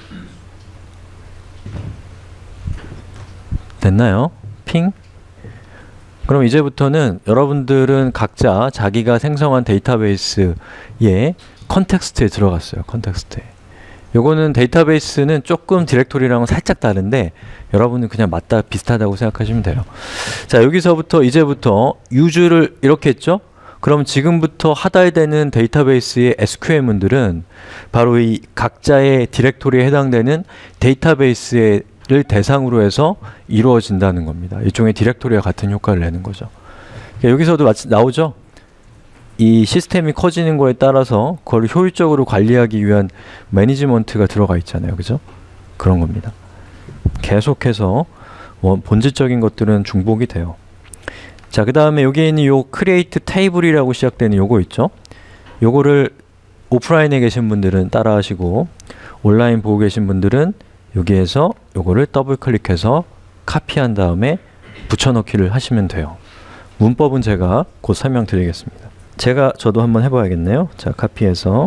S1: 됐나요? 핑? 그럼 이제부터는 여러분들은 각자 자기가 생성한 데이터베이스의 컨텍스트에 들어갔어요. 컨텍스트에. 요거는 데이터베이스는 조금 디렉토리랑은 살짝 다른데 여러분은 그냥 맞다 비슷하다고 생각하시면 돼요. 자, 여기서부터 이제부터 use를 이렇게 했죠? 그럼 지금부터 하달 되는 데이터베이스의 에스큐엘문들은 바로 이 각자의 디렉토리에 해당되는 데이터베이스를 대상으로 해서 이루어진다는 겁니다. 일종의 디렉토리와 같은 효과를 내는 거죠. 여기서도 마치 나오죠? 이 시스템이 커지는 거에 따라서 그걸 효율적으로 관리하기 위한 매니지먼트가 들어가 있잖아요. 그죠? 그런 겁니다. 계속해서 원, 본질적인 것들은 중복이 돼요. 자, 그 다음에 여기에 있는 요 create table이라고 시작되는 요거 있죠? 요거를 오프라인에 계신 분들은 따라 하시고 온라인 보고 계신 분들은 여기에서 요거를 더블 클릭해서 카피한 다음에 붙여넣기를 하시면 돼요. 문법은 제가 곧 설명드리겠습니다. 제가 저도 한번 해봐야겠네요. 자, 카피해서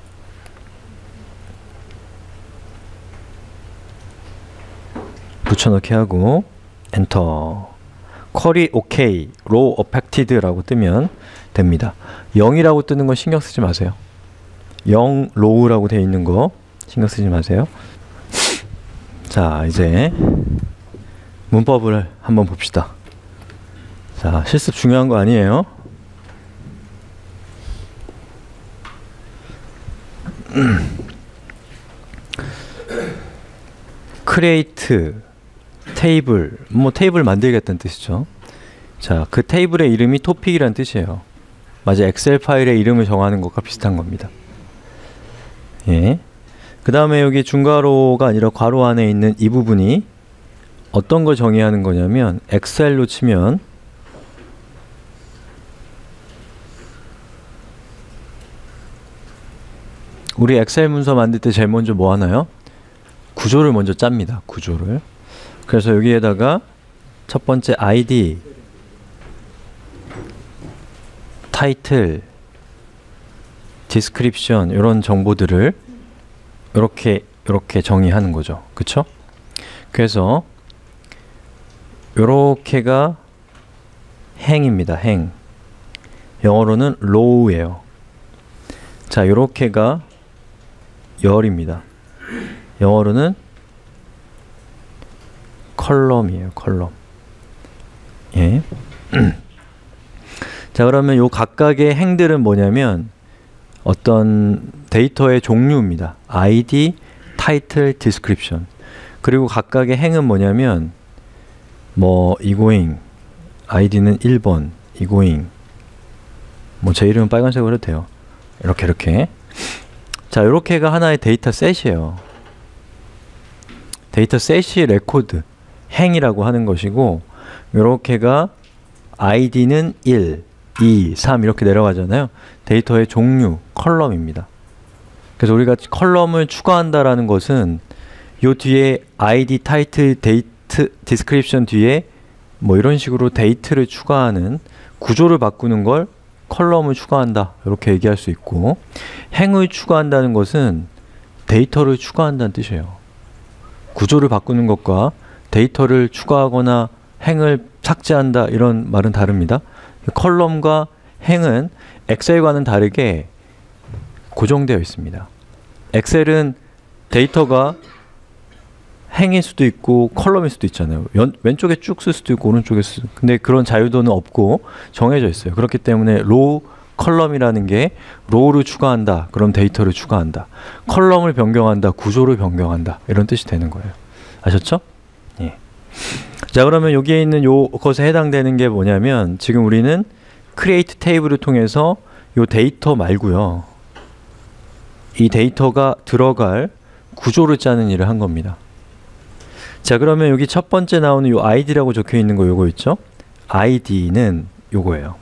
S1: 붙여넣기 하고 엔터. 쿼리 OK, row affected라고 뜨면 됩니다. 영이라고 뜨는 건 신경 쓰지 마세요. 영 row라고 되어 있는 거 신경 쓰지 마세요. 자, 이제 문법을 한번 봅시다. 자, 실습 중요한 거 아니에요? create 테이블, 뭐 테이블 만들겠다는 뜻이죠. 자, 그 테이블의 이름이 토픽이란 뜻이에요. 맞아, 엑셀 파일의 이름을 정하는 것과 비슷한 겁니다. 예. 그 다음에 여기 중괄호가 아니라 괄호 안에 있는 이 부분이 어떤 걸 정의하는 거냐면 엑셀로 치면 우리 엑셀 문서 만들 때 제일 먼저 뭐 하나요? 구조를 먼저 짭니다. 구조를. 그래서 여기에다가 첫 번째 아이디, 타이틀, 디스크립션 이런 정보들을 이렇게 이렇게 정의하는 거죠. 그쵸? 그래서 요렇게가 행입니다. 행. 영어로는 row예요. 자, 요렇게가 열입니다. 영어로는 컬럼이에요. 컬럼. 예. 자, 그러면 요 각각의 행들은 뭐냐면 어떤 데이터의 종류입니다. 아이디, 타이틀, 디스크립션. 그리고 각각의 행은 뭐냐면 뭐 이고잉, 아이디는 일 번, 이고잉. 뭐 제 이름은 빨간색으로 해도 돼요. 이렇게 이렇게. 자, 요렇게가 하나의 데이터 셋이에요. 데이터 셋이 레코드, 행이라고 하는 것이고 요렇게가 아이디는 일, 이, 삼 이렇게 내려가잖아요. 데이터의 종류, 컬럼입니다. 그래서 우리가 컬럼을 추가한다라는 것은 요 뒤에 아이디, 타이틀, 데이트, 디스크립션 뒤에 뭐 이런 식으로 데이트를 추가하는 구조를 바꾸는 걸 컬럼을 추가한다 이렇게 얘기할 수 있고, 행을 추가한다는 것은 데이터를 추가한다는 뜻이에요. 구조를 바꾸는 것과 데이터를 추가하거나 행을 삭제한다 이런 말은 다릅니다. 컬럼과 행은 엑셀과는 다르게 고정되어 있습니다. 엑셀은 데이터가 행일 수도 있고 컬럼일 수도 있잖아요. 연, 왼쪽에 쭉 쓸 수도 있고 오른쪽에 쓸 수도 있고. 근데 그런 자유도는 없고 정해져 있어요. 그렇기 때문에 로우 컬럼이라는 게 로우를 추가한다. 그럼 데이터를 추가한다. 컬럼을 변경한다. 구조를 변경한다. 이런 뜻이 되는 거예요. 아셨죠? 예. 자, 그러면 여기에 있는 요것에 해당되는 게 뭐냐면 지금 우리는 create table을 통해서 요 데이터 말고요. 이 데이터가 들어갈 구조를 짜는 일을 한 겁니다. 자, 그러면 여기 첫 번째 나오는 요 아이디라고 적혀 있는 거 요거 있죠? 아이디는 요거예요.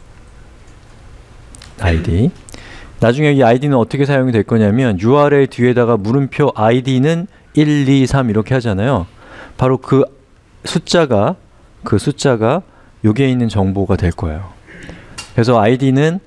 S1: 아이디. 나중에 이 아이디는 어떻게 사용이 될 거냐면 유알엘 뒤에다가 물음표 아이디는 일, 이, 삼 이렇게 하잖아요. 바로 그 숫자가 그 숫자가 여기에 있는 정보가 될 거예요. 그래서 아이디는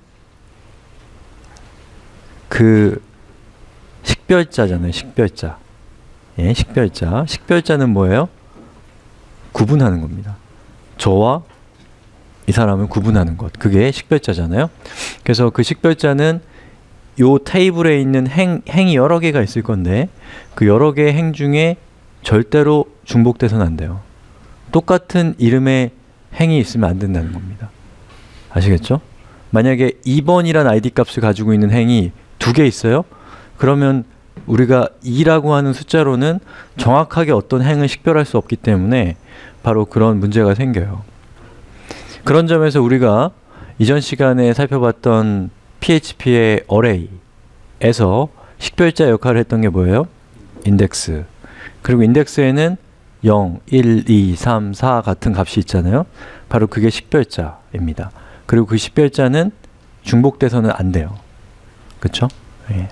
S1: 그 식별자잖아요. 식별자. 예, 식별자. 식별자는 뭐예요? 구분하는 겁니다. 저와 이 사람을 구분하는 것. 그게 식별자잖아요. 그래서 그 식별자는 요 테이블에 있는 행, 행이 여러 개가 있을 건데 그 여러 개의 행 중에 절대로 중복돼서는 안 돼요. 똑같은 이름의 행이 있으면 안 된다는 겁니다. 아시겠죠? 만약에 이 번이란 아이디 값을 가지고 있는 행이 두 개 있어요? 그러면 우리가 이라고 하는 숫자로는 정확하게 어떤 행을 식별할 수 없기 때문에 바로 그런 문제가 생겨요. 그런 점에서 우리가 이전 시간에 살펴봤던 피에이치피의 어레이에서 식별자 역할을 했던 게 뭐예요? 인덱스. 그리고 인덱스에는 영, 일, 이, 삼, 사 같은 값이 있잖아요. 바로 그게 식별자입니다. 그리고 그 식별자는 중복돼서는 안 돼요. 그쵸? 예.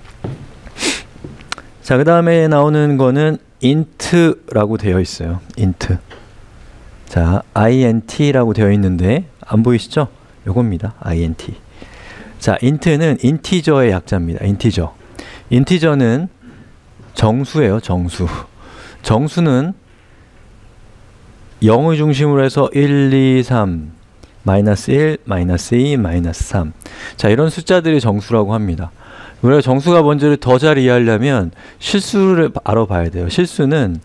S1: 자, 그 다음에 나오는 거는 int라고 되어 있어요. int. 자, int라고 되어 있는데 안 보이시죠? 요겁니다. int. 자, int는 인티저의 약자입니다. 인티저. 인티저는 정수예요. 정수. 정수는 영을 중심으로 해서 일, 이, 삼, 마이너스 일, 마이너스 이, 마이너스 삼. 자, 이런 숫자들이 정수라고 합니다. 우리가 정수가 뭔지를 더 잘 이해하려면 실수를 알아봐야 돼요. 실수는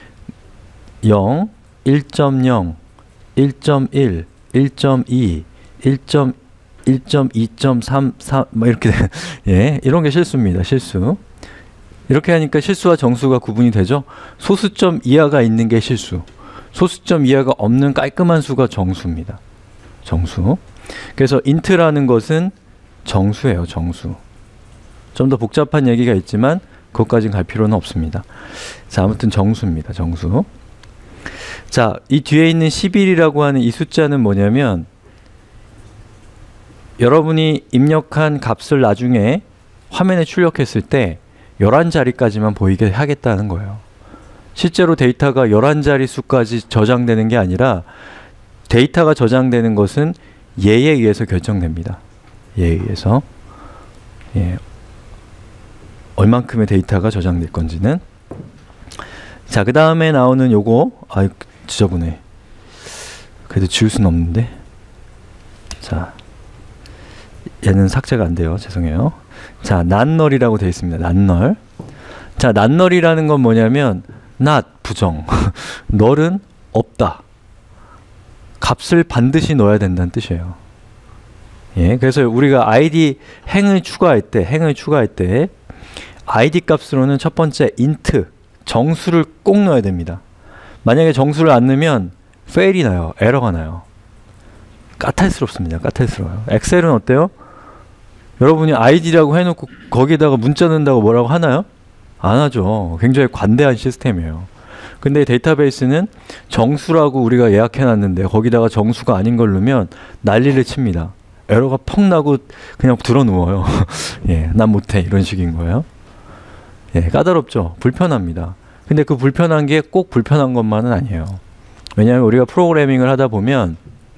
S1: 영, 일 점 영, 일 점 일, 일 점 이, 일 점 일 점 이 점 삼, 삼 뭐 이렇게 예, 이런 게 실수입니다. 실수. 이렇게 하니까 실수와 정수가 구분이 되죠. 소수점 이하가 있는 게 실수. 소수점 이하가 없는 깔끔한 수가 정수입니다. 정수. 그래서 int라는 것은 정수예요. 정수. 좀 더 복잡한 얘기가 있지만 그것까지는 갈 필요는 없습니다. 자, 아무튼 정수입니다. 정수. 자, 이 뒤에 있는 십일이라고 하는 이 숫자는 뭐냐면 여러분이 입력한 값을 나중에 화면에 출력했을 때 열한 자리까지만 보이게 하겠다는 거예요. 실제로 데이터가 열한 자리 수까지 저장되는 게 아니라 데이터가 저장되는 것은 예에 의해서 결정됩니다. 예에 의해서. 예. 얼만큼의 데이터가 저장될 건지는. 자, 그 다음에 나오는 요거. 아유, 지저분해. 그래도 지울 수는 없는데. 자, 얘는 삭제가 안 돼요. 죄송해요. 자, not이라고 되어 있습니다. not. 자, not이라는 건 뭐냐면 not, 부정. null은 없다. 값을 반드시 넣어야 된다는 뜻이에요. 예, 그래서 우리가 아이디 행을 추가할 때, 행을 추가할 때 아이디 값으로는 첫 번째 int, 정수를 꼭 넣어야 됩니다. 만약에 정수를 안 넣으면 fail이 나요. 에러가 나요. 까탈스럽습니다. 까탈스러워요. 엑셀은 어때요? 여러분이 아이디라고 해놓고 거기에다가 문자 넣는다고 뭐라고 하나요? 안 하죠. 굉장히 관대한 시스템이에요. 근데 데이터베이스는 정수라고 우리가 예약해놨는데 거기다가 정수가 아닌 걸 넣으면 난리를 칩니다. 에러가 펑 나고 그냥 들어 누워요. 예, 난 못해. 이런 식인 거예요. 예, 까다롭죠. 불편합니다. 근데 그 불편한 게 꼭 불편한 것만은 아니에요. 왜냐하면 우리가 프로그래밍을 하다 보면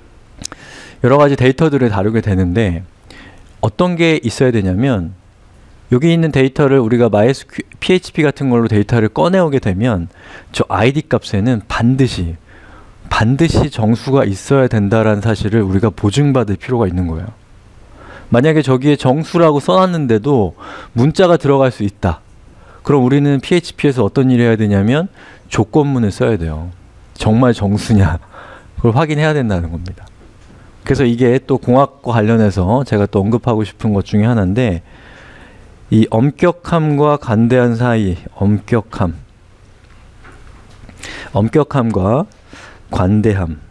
S1: 여러 가지 데이터들을 다루게 되는데 어떤 게 있어야 되냐면 여기 있는 데이터를 우리가 MySQL, 피에이치피 같은 걸로 데이터를 꺼내오게 되면 저 아이디 값에는 반드시 반드시 정수가 있어야 된다라는 사실을 우리가 보증받을 필요가 있는 거예요. 만약에 저기에 정수라고 써놨는데도 문자가 들어갈 수 있다. 그럼 우리는 피에이치피에서 어떤 일을 해야 되냐면 조건문을 써야 돼요. 정말 정수냐 그걸 확인해야 된다는 겁니다. 그래서 이게 또 공학과 관련해서 제가 또 언급하고 싶은 것 중에 하나인데 이 엄격함과 관대한 사이, 엄격함 엄격함과 관대함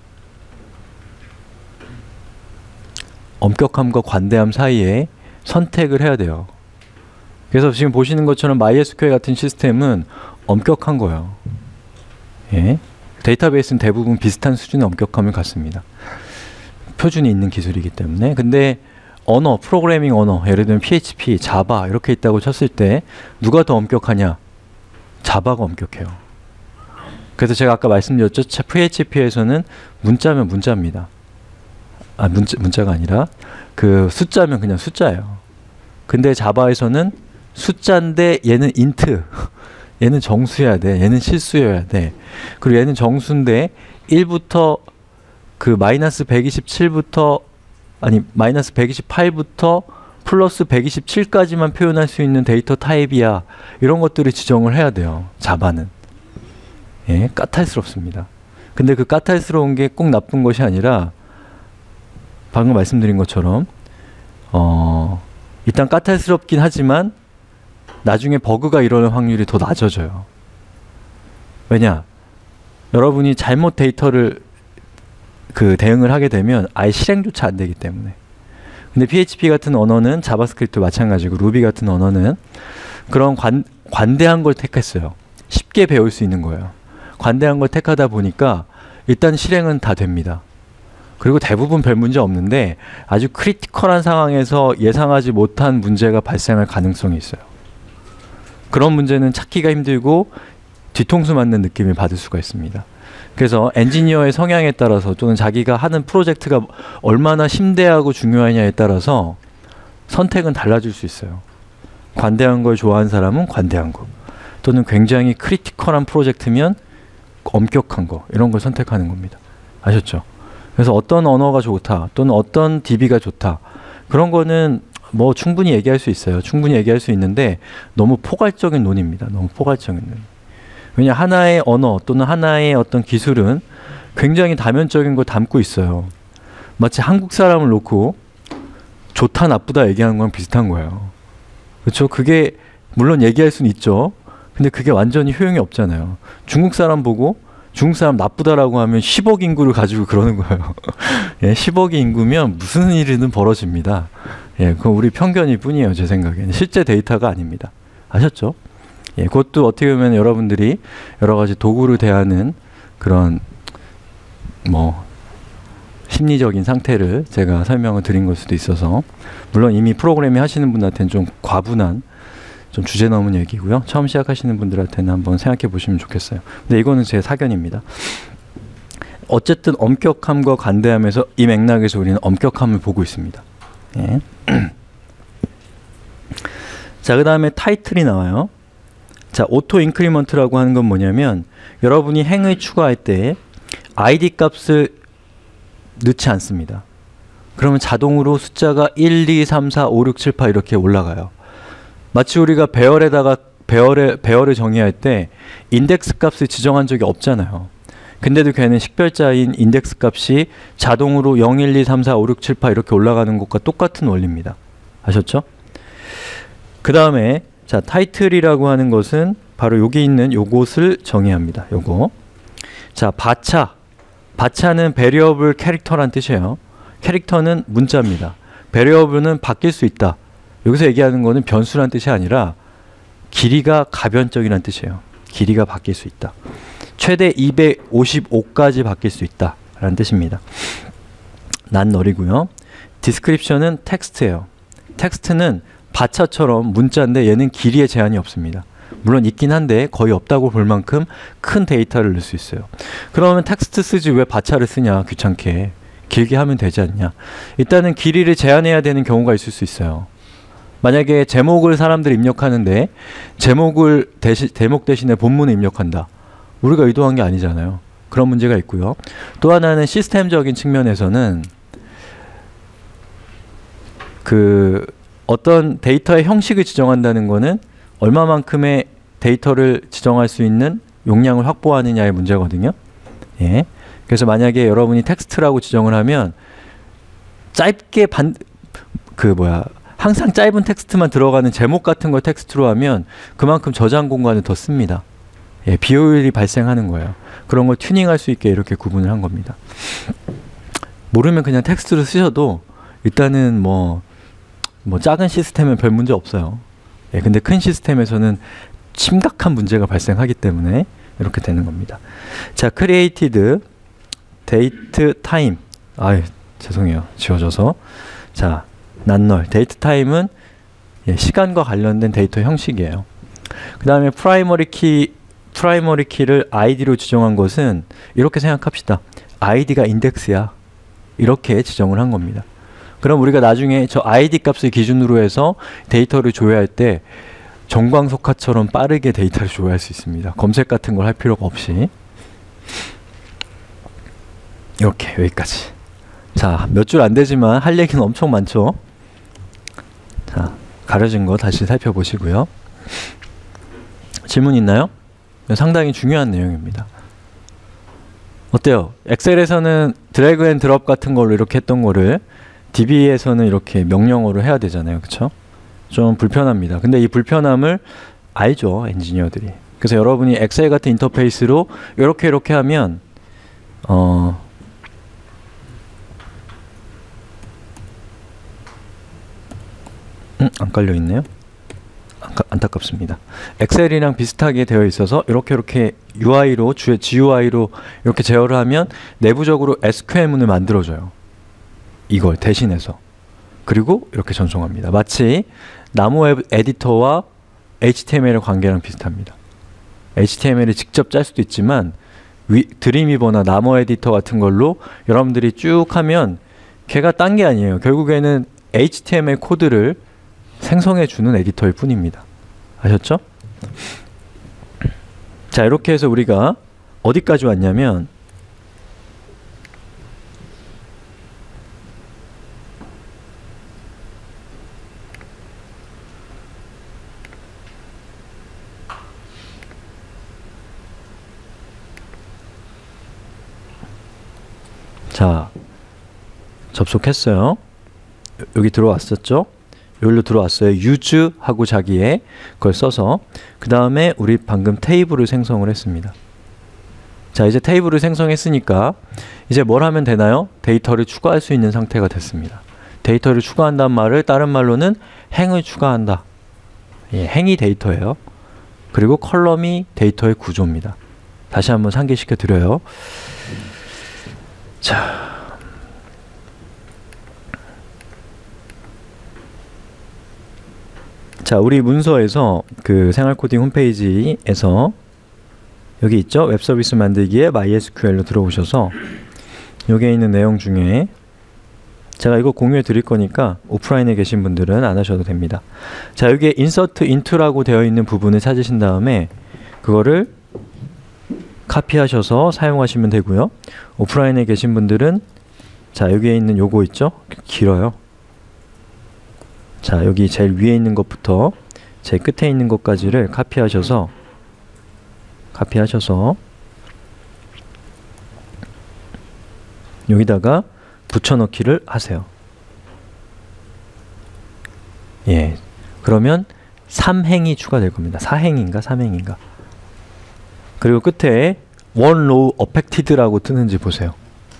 S1: 엄격함과 관대함 사이에 선택을 해야 돼요. 그래서 지금 보시는 것처럼 마이에스큐엘 같은 시스템은 엄격한 거예요. 예? 데이터베이스는 대부분 비슷한 수준의 엄격함을 갖습니다. 표준이 있는 기술이기 때문에. 근데 언어, 프로그래밍 언어, 예를 들면 피에이치피, 자바 이렇게 있다고 쳤을 때 누가 더 엄격하냐? 자바가 엄격해요. 그래서 제가 아까 말씀드렸죠. 피에이치피에서는 문자면 문자입니다. 아, 문자, 문자가 아니라 그 숫자면 그냥 숫자예요. 근데 자바에서는 숫자인데 얘는 int, 얘는 정수여야 돼. 얘는 실수여야 돼. 그리고 얘는 정수인데 일부터 그 마이너스 백이십칠부터 아니 마이너스 백이십팔부터 플러스 백이십칠까지만 표현할 수 있는 데이터 타입이야. 이런 것들을 지정을 해야 돼요. 자바는. 예, 까탈스럽습니다. 근데 그 까탈스러운 게 꼭 나쁜 것이 아니라 방금 말씀드린 것처럼 어, 일단 까탈스럽긴 하지만 나중에 버그가 일어날 확률이 더 낮아져요. 왜냐? 여러분이 잘못 데이터를 그 대응을 하게 되면 아예 실행조차 안 되기 때문에. 근데 피에이치피 같은 언어는 자바스크립트 마찬가지고 루비 같은 언어는 그런 관, 관대한 걸 택했어요. 쉽게 배울 수 있는 거예요. 관대한 걸 택하다 보니까 일단 실행은 다 됩니다. 그리고 대부분 별 문제 없는데 아주 크리티컬한 상황에서 예상하지 못한 문제가 발생할 가능성이 있어요. 그런 문제는 찾기가 힘들고 뒤통수 맞는 느낌을 받을 수가 있습니다. 그래서 엔지니어의 성향에 따라서 또는 자기가 하는 프로젝트가 얼마나 심대하고 중요하냐에 따라서 선택은 달라질 수 있어요. 관대한 걸 좋아하는 사람은 관대한 거, 또는 굉장히 크리티컬한 프로젝트면 엄격한 거, 이런 걸 선택하는 겁니다. 아셨죠? 그래서 어떤 언어가 좋다 또는 어떤 디비가 좋다, 그런 거는 뭐 충분히 얘기할 수 있어요. 충분히 얘기할 수 있는데 너무 포괄적인 논의입니다. 너무 포괄적인 논의. 왜냐, 하나의 언어 또는 하나의 어떤 기술은 굉장히 다면적인 걸 담고 있어요. 마치 한국 사람을 놓고 좋다 나쁘다 얘기하는 거랑 비슷한 거예요. 그렇죠? 그게 물론 얘기할 수는 있죠. 근데 그게 완전히 효용이 없잖아요. 중국 사람 보고 중국 사람 나쁘다라고 하면 십억 인구를 가지고 그러는 거예요. 예, 십억이 인구면 무슨 일이든 벌어집니다. 예, 그건 우리 편견일 뿐이에요. 제 생각에는. 실제 데이터가 아닙니다. 아셨죠? 예, 그것도 어떻게 보면 여러분들이 여러 가지 도구를 대하는 그런 뭐 심리적인 상태를 제가 설명을 드린 걸 수도 있어서, 물론 이미 프로그래밍 하시는 분한테는 좀 과분한, 좀 주제 넘은 얘기고요. 처음 시작하시는 분들한테는 한번 생각해 보시면 좋겠어요. 근데 이거는 제 사견입니다. 어쨌든 엄격함과 관대함에서 이 맥락에서 우리는 엄격함을 보고 있습니다. 예. 자, 그 다음에 타이틀이 나와요. 자, 오토 인크리먼트라고 하는 건 뭐냐면 여러분이 행을 추가할 때 아이디 값을 넣지 않습니다. 그러면 자동으로 숫자가 일, 이, 삼, 사, 오, 육, 칠, 팔 이렇게 올라가요. 마치 우리가 배열에다가 배열에, 배열을 정의할 때 인덱스 값을 지정한 적이 없잖아요. 근데도 걔는 식별자인 인덱스 값이 자동으로 영, 일, 이, 삼, 사, 오, 육, 칠, 팔 이렇게 올라가는 것과 똑같은 원리입니다. 아셨죠? 그 다음에 자, 타이틀이라고 하는 것은 바로 여기 있는 요것을 정의합니다. 요거. 자, 바차. 바차는 베리어블 캐릭터란 뜻이에요. 캐릭터는 문자입니다. 베리어블은 바뀔 수 있다. 여기서 얘기하는 거는 변수란 뜻이 아니라 길이가 가변적이란 뜻이에요. 길이가 바뀔 수 있다. 최대 이백오십오까지 바뀔 수 있다 라는 뜻입니다. 난널이고요. 디스크립션은 텍스트예요. 텍스트는 바차처럼 문자인데 얘는 길이에 제한이 없습니다. 물론 있긴 한데 거의 없다고 볼 만큼 큰 데이터를 넣을 수 있어요. 그러면 텍스트 쓰지 왜 바차를 쓰냐, 귀찮게. 길게 하면 되지 않냐. 일단은 길이를 제한해야 되는 경우가 있을 수 있어요. 만약에 제목을 사람들이 입력하는데 제목을 대시, 제목 대신에 본문을 입력한다. 우리가 의도한 게 아니잖아요. 그런 문제가 있고요. 또 하나는 시스템적인 측면에서는 그 어떤 데이터의 형식을 지정한다는 거는 얼마만큼의 데이터를 지정할 수 있는 용량을 확보하느냐의 문제거든요. 예. 그래서 만약에 여러분이 텍스트라고 지정을 하면 짧게 반, 그 뭐야, 항상 짧은 텍스트만 들어가는 제목 같은 걸 텍스트로 하면 그만큼 저장 공간을 더 씁니다. 예, 비효율이 발생하는 거예요. 그런 걸 튜닝할 수 있게 이렇게 구분을 한 겁니다. 모르면 그냥 텍스트로 쓰셔도 일단은 뭐 뭐 작은 시스템은 별 문제 없어요. 예, 근데 큰 시스템에서는 심각한 문제가 발생하기 때문에 이렇게 되는 겁니다. 자, created date time. 아, 죄송해요. 지워져서. 자, 난널. date time은 예, 시간과 관련된 데이터 형식이에요. 그 다음에 primary key, primary key를 아이디로 지정한 것은 이렇게 생각합시다. 아이디가 인덱스야. 이렇게 지정을 한 겁니다. 그럼 우리가 나중에 저 아이디 값을 기준으로 해서 데이터를 조회할 때 정광석화처럼 빠르게 데이터를 조회할 수 있습니다. 검색 같은 걸 할 필요가 없이. 이렇게 여기까지. 자, 몇 줄 안 되지만 할 얘기는 엄청 많죠. 자, 가려진 거 다시 살펴보시고요. 질문 있나요? 상당히 중요한 내용입니다. 어때요? 엑셀에서는 드래그 앤 드롭 같은 걸로 이렇게 했던 거를 디비에서는 이렇게 명령어로 해야 되잖아요. 그쵸? 좀 불편합니다. 근데 이 불편함을 알죠, 엔지니어들이. 그래서 여러분이 엑셀 같은 인터페이스로 이렇게 이렇게 하면 어 음, 안 깔려 있네요. 안타, 안타깝습니다. 엑셀이랑 비슷하게 되어 있어서 이렇게 이렇게 유아이로 지유아이로 이렇게 제어를 하면 내부적으로 에스큐엘문을 만들어줘요. 이걸 대신해서. 그리고 이렇게 전송합니다. 마치 나무 웹 에디터와 에이치티엠엘의 관계랑 비슷합니다. 에이치티엠엘을 직접 짤 수도 있지만 위, 드림위버나 나무 에디터 같은 걸로 여러분들이 쭉 하면 걔가 딴 게 아니에요. 결국에는 에이치티엠엘 코드를 생성해주는 에디터일 뿐입니다. 아셨죠? 자, 이렇게 해서 우리가 어디까지 왔냐면 자, 접속했어요. 여기 들어왔었죠? 여기로 들어왔어요. use 하고 자기의 그걸 써서 그 다음에 우리 방금 테이블을 생성을 했습니다. 자, 이제 테이블을 생성했으니까 이제 뭘 하면 되나요? 데이터를 추가할 수 있는 상태가 됐습니다. 데이터를 추가한다는 말을 다른 말로는 행을 추가한다. 예, 행이 데이터예요. 그리고 컬럼이 데이터의 구조입니다. 다시 한번 상기시켜 드려요. 자, 자, 우리 문서에서 그 생활코딩 홈페이지에서 여기 있죠? 웹서비스 만들기에 마이에스큐엘로 들어오셔서 여기에 있는 내용 중에 제가 이거 공유해 드릴 거니까 오프라인에 계신 분들은 안 하셔도 됩니다. 자, 여기에 insert into라고 되어 있는 부분을 찾으신 다음에 그거를 카피하셔서 사용하시면 되고요. 오프라인에 계신 분들은 자, 여기에 있는 요거 있죠? 길어요. 자, 여기 제일 위에 있는 것부터 제일 끝에 있는 것까지를 카피하셔서 카피하셔서 여기다가 붙여넣기를 하세요. 예, 그러면 삼 행이 추가될 겁니다. 사 행인가 삼 행인가. 그리고 끝에 one row affected라고 뜨는지 보세요.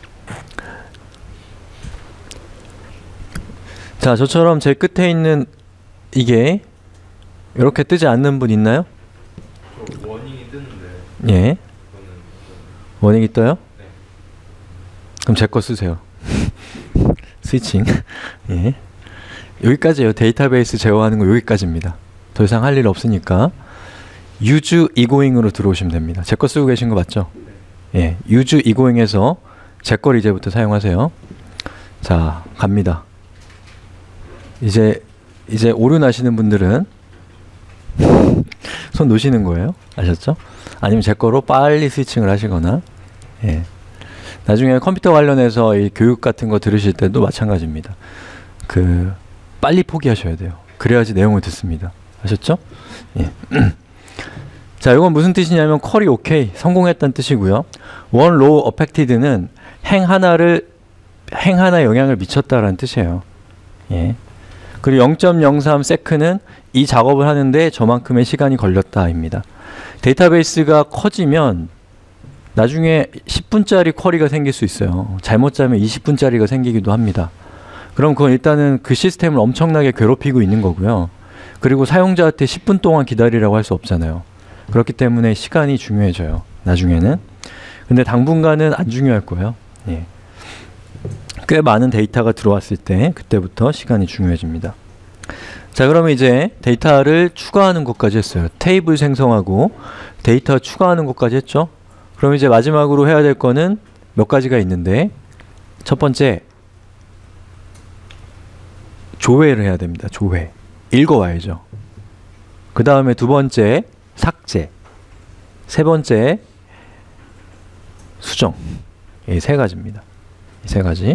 S1: 자, 저처럼 제 끝에 있는 이게 이렇게 뜨지 않는 분 있나요?
S3: 저 워닝이 뜨는데.
S1: 예. 워닝이 떠요?
S3: 네.
S1: 그럼 제 거 쓰세요. 스위칭. 예. 여기까지예요. 데이터베이스 제어하는 거 여기까지입니다. 더 이상 할 일 없으니까 use egoing으로 들어오시면 됩니다. 제 거 쓰고 계신 거 맞죠? 네. 예. use egoing에서 제 거를 이제부터 사용하세요. 자, 갑니다. 이제 이제 오류 나시는 분들은 손 놓으시는 거예요. 아셨죠? 아니면 제 거로 빨리 스위칭을 하시거나. 예. 나중에 컴퓨터 관련해서 이 교육 같은 거 들으실 때도 마찬가지입니다. 그 빨리 포기하셔야 돼요. 그래야지 내용을 듣습니다. 아셨죠? 예. 자, 이건 무슨 뜻이냐면 컬이 오케이, 성공했다는 뜻이고요. one row affected는 행 하나를 행 하나에 영향을 미쳤다라는 뜻이에요. 예. 그리고 영 점 영삼 세컨드는 이 작업을 하는데 저만큼의 시간이 걸렸다입니다. 데이터베이스가 커지면 나중에 십 분짜리 쿼리가 생길 수 있어요. 잘못 짜면 이십 분짜리가 생기기도 합니다. 그럼 그건 일단은 그 시스템을 엄청나게 괴롭히고 있는 거고요. 그리고 사용자한테 십 분 동안 기다리라고 할 수 없잖아요. 그렇기 때문에 시간이 중요해져요. 나중에는. 근데 당분간은 안 중요할 거예요. 예. 꽤 많은 데이터가 들어왔을 때 그때부터 시간이 중요해집니다. 자, 그러면 이제 데이터를 추가하는 것까지 했어요. 테이블 생성하고 데이터 추가하는 것까지 했죠. 그럼 이제 마지막으로 해야 될 거는 몇 가지가 있는데 첫 번째 조회를 해야 됩니다. 조회. 읽어와야죠. 그 다음에 두 번째 삭제. 세 번째 수정. 이 세 가지입니다. 이 세 가지.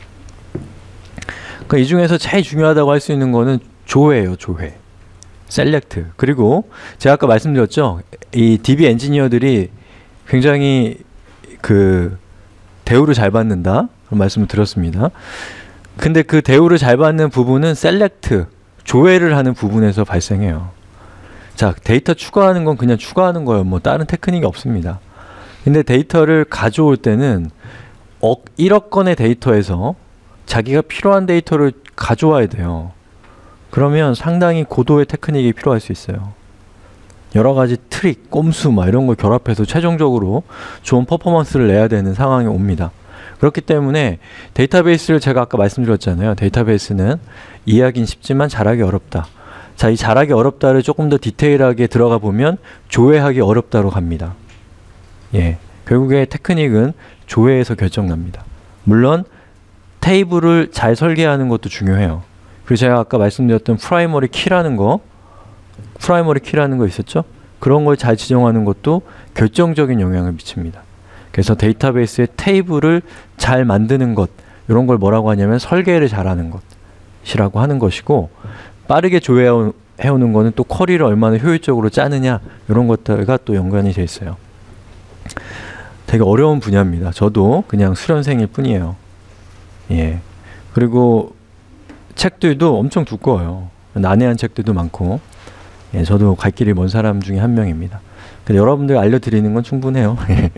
S1: 그 이 중에서 제일 중요하다고 할 수 있는 거는 조회예요. 조회. 셀렉트. 그리고 제가 아까 말씀드렸죠. 이 디비 엔지니어들이 굉장히 그 대우를 잘 받는다 그런 말씀을 드렸습니다. 근데 그 대우를 잘 받는 부분은 셀렉트, 조회를 하는 부분에서 발생해요. 자, 데이터 추가하는 건 그냥 추가하는 거예요. 뭐 다른 테크닉이 없습니다. 근데 데이터를 가져올 때는 억, 일억 건의 데이터에서 자기가 필요한 데이터를 가져와야 돼요. 그러면 상당히 고도의 테크닉이 필요할 수 있어요. 여러 가지 트릭, 꼼수 막 이런 걸 결합해서 최종적으로 좋은 퍼포먼스를 내야 되는 상황이 옵니다. 그렇기 때문에 데이터베이스를 제가 아까 말씀드렸잖아요. 데이터베이스는 이해하긴 쉽지만 잘하기 어렵다. 자, 이 잘하기 어렵다를 조금 더 디테일하게 들어가 보면 조회하기 어렵다로 갑니다. 예, 결국에 테크닉은 조회에서 결정납니다. 물론 테이블을 잘 설계하는 것도 중요해요. 그리고 제가 아까 말씀드렸던 프라이머리 키라는 거, 프라이머리 키라는 거 있었죠? 그런 걸 잘 지정하는 것도 결정적인 영향을 미칩니다. 그래서 데이터베이스의 테이블을 잘 만드는 것, 이런 걸 뭐라고 하냐면 설계를 잘하는 것이라고 하는 것이고, 빠르게 조회해오는 거는 또 쿼리를 얼마나 효율적으로 짜느냐, 이런 것들과 또 연관이 돼 있어요. 되게 어려운 분야입니다. 저도 그냥 수련생일 뿐이에요. 예. 그리고 책들도 엄청 두꺼워요. 난해한 책들도 많고. 예, 저도 갈 길이 먼 사람 중에 한 명입니다. 근데 여러분들 알려드리는 건 충분해요. 예.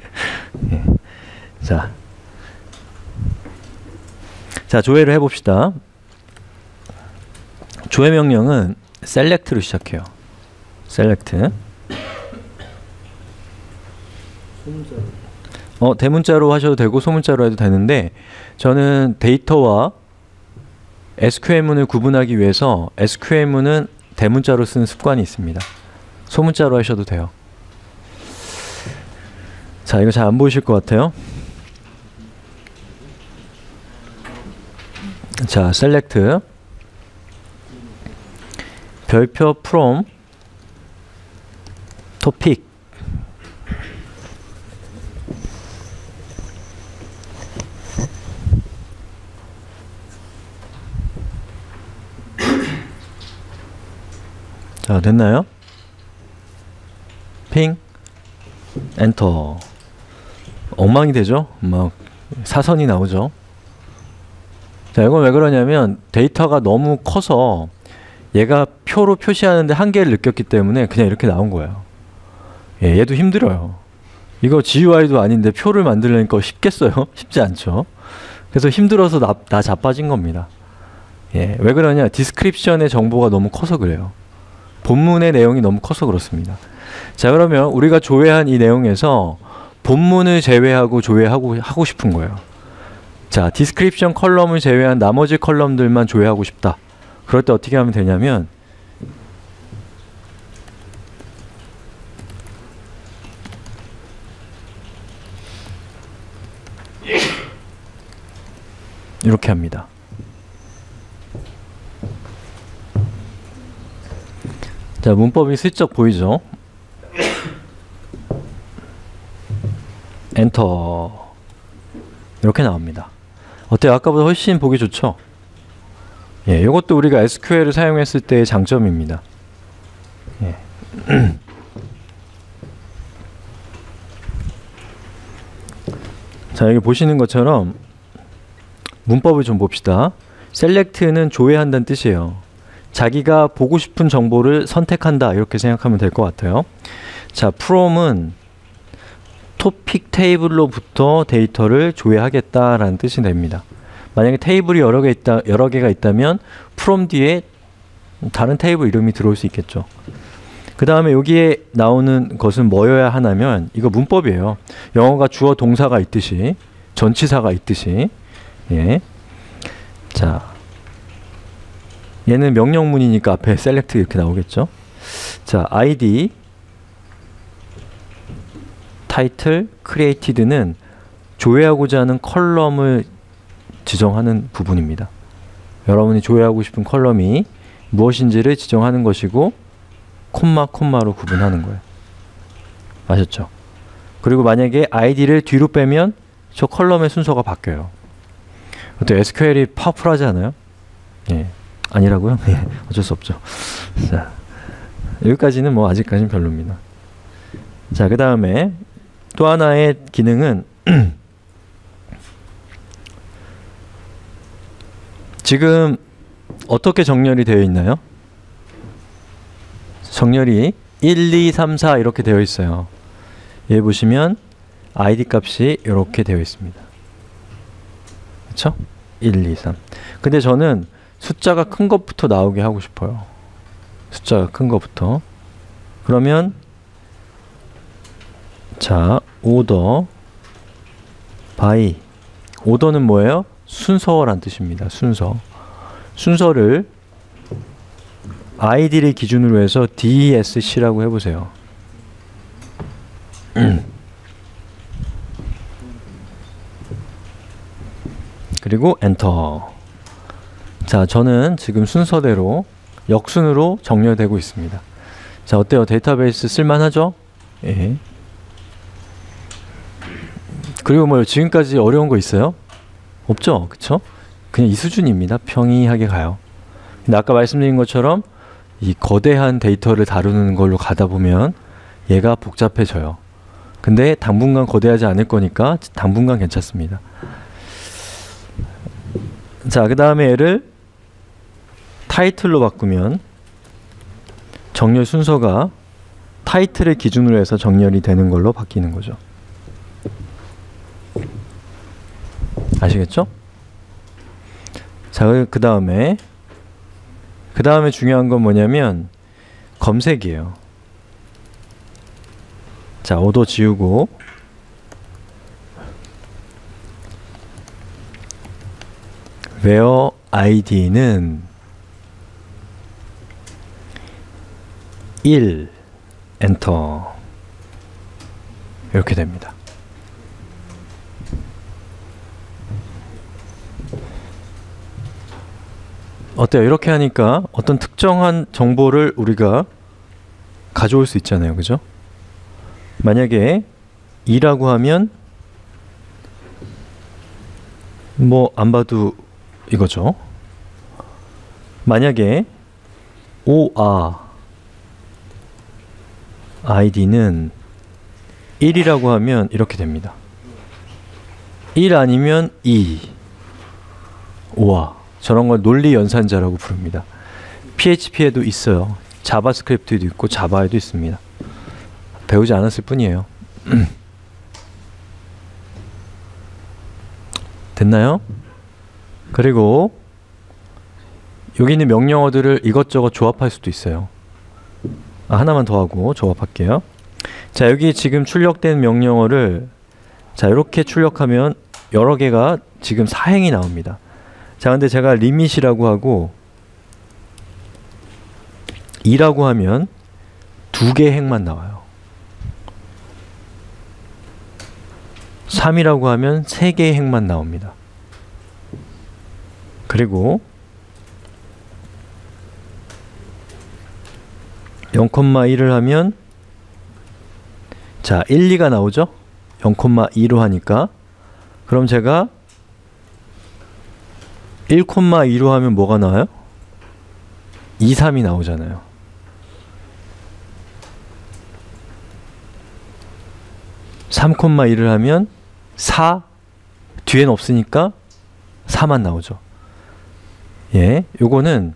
S1: 자, 자 조회를 해봅시다. 조회 명령은 select로 시작해요. select.
S2: 소문자로.
S1: 어, 대문자로 하셔도 되고 소문자로 해도 되는데, 저는 데이터와 에스큐엘문을 구분하기 위해서 에스큐엘문은 대문자로 쓰는 습관이 있습니다. 소문자로 하셔도 돼요. 자, 이거 잘 안 보이실 것 같아요. 자, select 별표 from topic. 자, 됐나요? 핑 엔터. 엉망이 되죠? 막 사선이 나오죠. 자, 이건 왜 그러냐면 데이터가 너무 커서 얘가 표로 표시하는데 한계를 느꼈기 때문에 그냥 이렇게 나온 거예요. 예, 얘도 힘들어요. 이거 지유아이도 아닌데 표를 만들려니까 쉽겠어요? 쉽지 않죠. 그래서 힘들어서 나, 나 자빠진 겁니다. 예, 왜 그러냐? 디스크립션의 정보가 너무 커서 그래요. 본문의 내용이 너무 커서 그렇습니다. 자, 그러면 우리가 조회한 이 내용에서 본문을 제외하고 조회하고 하고 싶은 거예요. 자, 디스크립션 컬럼을 제외한 나머지 컬럼들만 조회하고 싶다. 그럴 때 어떻게 하면 되냐면 이렇게 합니다. 자, 문법이 슬쩍 보이죠? 엔터. 이렇게 나옵니다. 어때요? 아까보다 훨씬 보기 좋죠? 예, 이것도 우리가 에스큐엘을 사용했을 때의 장점입니다. 예. 자, 여기 보시는 것처럼 문법을 좀 봅시다. select는 조회한다는 뜻이에요. 자기가 보고 싶은 정보를 선택한다, 이렇게 생각하면 될 것 같아요. 자, from은 토픽 테이블로부터 데이터를 조회하겠다라는 뜻이 됩니다. 만약에 테이블이 여러 개 있다, 여러 개가 있다면 from 뒤에 다른 테이블 이름이 들어올 수 있겠죠. 그 다음에 여기에 나오는 것은 뭐여야 하냐면, 이거 문법이에요. 영어가 주어 동사가 있듯이, 전치사가 있듯이. 예. 자, 얘는 명령문이니까 앞에 select 이렇게 나오겠죠. 자, 아이디, title, created는 조회하고자 하는 컬럼을 지정하는 부분입니다. 여러분이 조회하고 싶은 컬럼이 무엇인지를 지정하는 것이고, 콤마, 콤마로 구분하는 거예요. 아셨죠? 그리고 만약에 아이디를 뒤로 빼면 저 컬럼의 순서가 바뀌어요. 어때? 에스큐엘이 파워풀하지 않아요? 예. 아니라고요? 예. 어쩔 수 없죠. 자, 여기까지는 뭐 아직까지는 별로입니다. 자, 그 다음에 또 하나의 기능은 지금 어떻게 정렬이 되어 있나요? 정렬이 일, 이, 삼, 사 이렇게 되어 있어요. 여기 보시면 아이디 값이 이렇게 되어 있습니다. 그렇죠? 일, 이, 삼. 근데 저는 숫자가 큰 것부터 나오게 하고 싶어요. 숫자가 큰 것부터. 그러면 자, order by. 오더는 뭐예요? 순서란 뜻입니다. 순서. 순서를 아이디를 기준으로 해서 디에스씨라고 해보세요. 그리고 엔터. 자, 저는 지금 순서대로 역순으로 정렬되고 있습니다. 자, 어때요? 데이터베이스 쓸만하죠? 예. 그리고 뭐 지금까지 어려운 거 있어요? 없죠? 그쵸? 그냥 이 수준입니다. 평이하게 가요. 근데 아까 말씀드린 것처럼 이 거대한 데이터를 다루는 걸로 가다 보면 얘가 복잡해져요. 근데 당분간 거대하지 않을 거니까 당분간 괜찮습니다. 자, 그 다음에 얘를 타이틀로 바꾸면 정렬 순서가 타이틀을 기준으로 해서 정렬이 되는 걸로 바뀌는 거죠. 아시겠죠? 자, 그 다음에 그 다음에 중요한 건 뭐냐면 검색이에요. 자, 오더 지우고 where 아이디는 일 엔터 이렇게 됩니다. 어때요? 이렇게 하니까 어떤 특정한 정보를 우리가 가져올 수 있잖아요. 그죠? 만약에 이라고 하면 뭐 안 봐도 이거죠. 만약에 오아 아이디는 일이라고 하면 이렇게 됩니다. 일 아니면 이. 오아. 저런 걸 논리 연산자라고 부릅니다. 피에이치피에도 있어요. 자바스크립트에도 있고 자바에도 있습니다. 배우지 않았을 뿐이에요. 됐나요? 그리고 여기 있는 명령어들을 이것저것 조합할 수도 있어요. 아, 하나만 더 하고 조합할게요. 자, 여기 지금 출력된 명령어를 자, 이렇게 출력하면 여러 개가 지금 사행이 나옵니다. 자, 근데 제가 리밋이라고 하고 이라고 하면 두 개 행만 나와요. 삼이라고 하면 세 개의 행만 나옵니다. 그리고 영, 일을 하면 자, 일, 이가 나오죠? 영, 이로 하니까 그럼 제가 일, 이로 하면 뭐가 나와요? 이, 삼이 나오잖아요. 삼, 일을 하면 사, 뒤엔 없으니까 사만 나오죠. 예, 요거는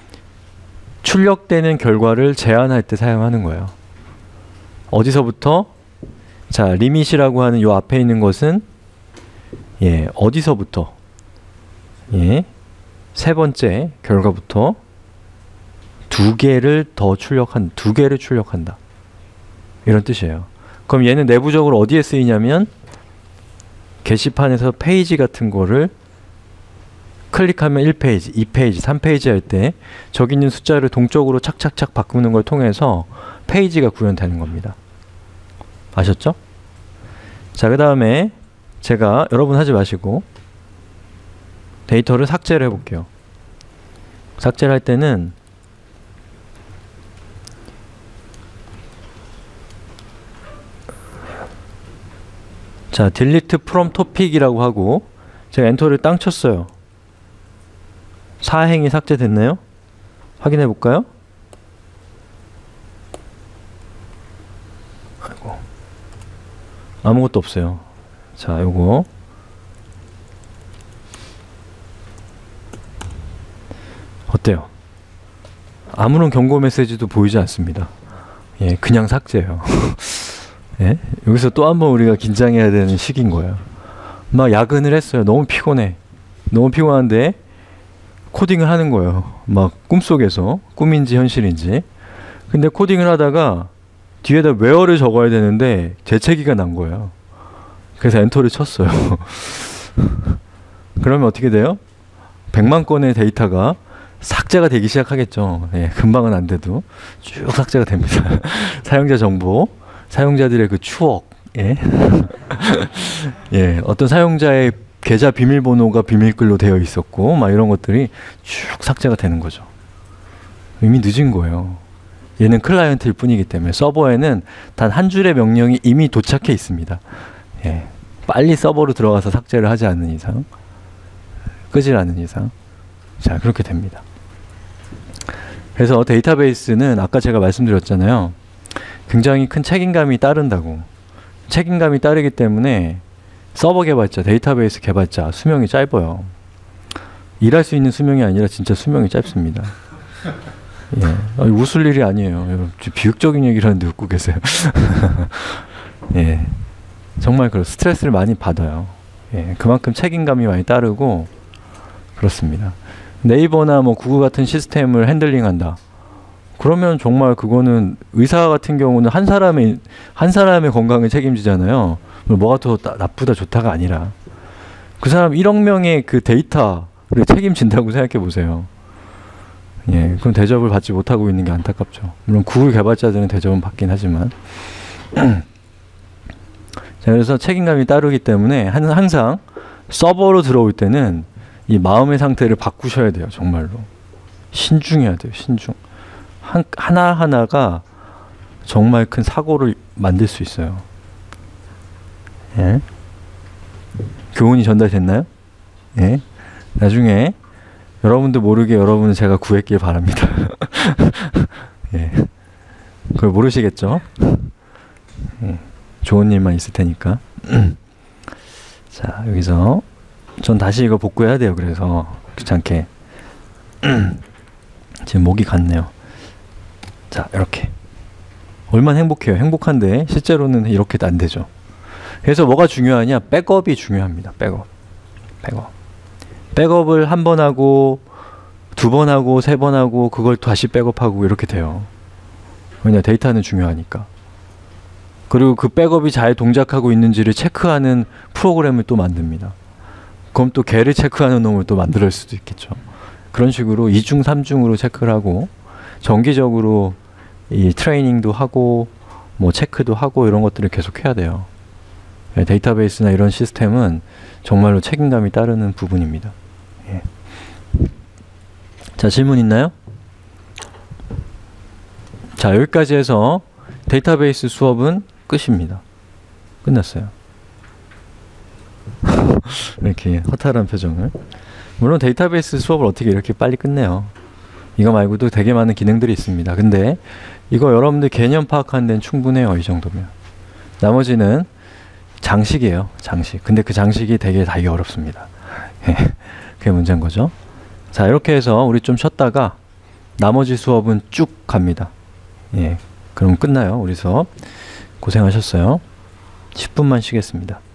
S1: 출력되는 결과를 제한할 때 사용하는 거예요. 어디서부터? 자, 리밋이라고 하는 요 앞에 있는 것은 예, 어디서부터? 예, 세 번째 결과부터 두 개를 더 출력한, 두 개를 출력한다. 이런 뜻이에요. 그럼 얘는 내부적으로 어디에 쓰이냐면 게시판에서 페이지 같은 거를 클릭하면 일 페이지, 이 페이지, 삼 페이지 할 때 저기 있는 숫자를 동적으로 착착착 바꾸는 걸 통해서 페이지가 구현되는 겁니다. 아셨죠? 자, 그 다음에 제가 여러분 하지 마시고 데이터를 삭제를 해볼게요. 삭제를 할 때는 자, delete from topic이라고 하고 제가 엔터를 땅 쳤어요. 사행이 삭제됐나요? 확인해 볼까요? 아이고, 아무것도 없어요. 자, 요거 어때요? 아무런 경고 메시지도 보이지 않습니다. 예, 그냥 삭제예요. 예? 여기서 또 한 번 우리가 긴장해야 되는 시기인 거예요. 막 야근을 했어요. 너무 피곤해. 너무 피곤한데 코딩을 하는 거예요. 막 꿈속에서 꿈인지 현실인지. 근데 코딩을 하다가 뒤에다 웨어를 적어야 되는데 재채기가 난 거예요. 그래서 엔터를 쳤어요. 그러면 어떻게 돼요? 백만 건의 데이터가 삭제가 되기 시작하겠죠. 예, 금방은 안 돼도 쭉 삭제가 됩니다. 사용자 정보, 사용자들의 그 추억, 예, 예, 어떤 사용자의 계좌 비밀번호가 비밀글로 되어 있었고, 막 이런 것들이 쭉 삭제가 되는 거죠. 이미 늦은 거예요. 얘는 클라이언트일 뿐이기 때문에 서버에는 단 한 줄의 명령이 이미 도착해 있습니다. 예, 빨리 서버로 들어가서 삭제를 하지 않는 이상, 끄질 않는 이상, 자, 그렇게 됩니다. 그래서 데이터베이스는 아까 제가 말씀드렸잖아요. 굉장히 큰 책임감이 따른다고. 책임감이 따르기 때문에 서버 개발자, 데이터베이스 개발자 수명이 짧아요. 일할 수 있는 수명이 아니라 진짜 수명이 짧습니다. 예, 아니, 웃을 일이 아니에요. 여러분, 비극적인 얘기를 하는데 웃고 계세요. 예, 정말 그렇 스트레스를 많이 받아요. 예, 그만큼 책임감이 많이 따르고 그렇습니다. 네이버나 뭐 구글 같은 시스템을 핸들링한다. 그러면 정말 그거는 의사 같은 경우는 한 사람의 한 사람의 건강을 책임지잖아요. 뭐가 더 나, 나쁘다 좋다가 아니라 그 사람 일억 명의 그 데이터를 책임진다고 생각해 보세요. 예, 그럼 대접을 받지 못하고 있는 게 안타깝죠. 물론 구글 개발자들은 대접은 받긴 하지만 자, 그래서 책임감이 따르기 때문에 한, 항상 서버로 들어올 때는 이 마음의 상태를 바꾸셔야 돼요. 정말로 신중해야 돼요. 신중. 한, 하나하나가 정말 큰 사고를 만들 수 있어요. 예? 교훈이 전달됐나요? 예? 나중에 여러분도 모르게 여러분은 제가 구했길 바랍니다. 예. 그걸 모르시겠죠? 예. 좋은 일만 있을 테니까. 자, 여기서 전 다시 이거 복구해야 돼요. 그래서 귀찮게. 지금 목이 갔네요. 자, 이렇게. 얼마나 행복해요. 행복한데 실제로는 이렇게도 안 되죠. 그래서 뭐가 중요하냐? 백업이 중요합니다. 백업. 백업. 백업을 한 번 하고 두 번 하고 세 번 하고 그걸 다시 백업하고 이렇게 돼요. 왜냐? 데이터는 중요하니까. 그리고 그 백업이 잘 동작하고 있는지를 체크하는 프로그램을 또 만듭니다. 그럼 또 걔를 체크하는 놈을 또 만들 수도 있겠죠. 그런 식으로 이중 삼중으로 체크를 하고 정기적으로 이 트레이닝도 하고 뭐 체크도 하고 이런 것들을 계속 해야 돼요. 데이터베이스나 이런 시스템은 정말로 책임감이 따르는 부분입니다. 예. 자, 질문 있나요? 자, 여기까지 해서 데이터베이스 수업은 끝입니다. 끝났어요. 이렇게 허탈한 표정을. 물론 데이터베이스 수업을 어떻게 이렇게 빨리 끝내요. 이거 말고도 되게 많은 기능들이 있습니다. 근데 이거 여러분들 개념 파악하는 데는 충분해요. 이 정도면. 나머지는 장식이에요. 장식. 근데 그 장식이 되게 다기 어렵습니다. 그게 문제인 거죠. 자, 이렇게 해서 우리 좀 쉬었다가 나머지 수업은 쭉 갑니다. 예, 그럼 끝나요. 우리 수업. 고생하셨어요. 십 분만 쉬겠습니다.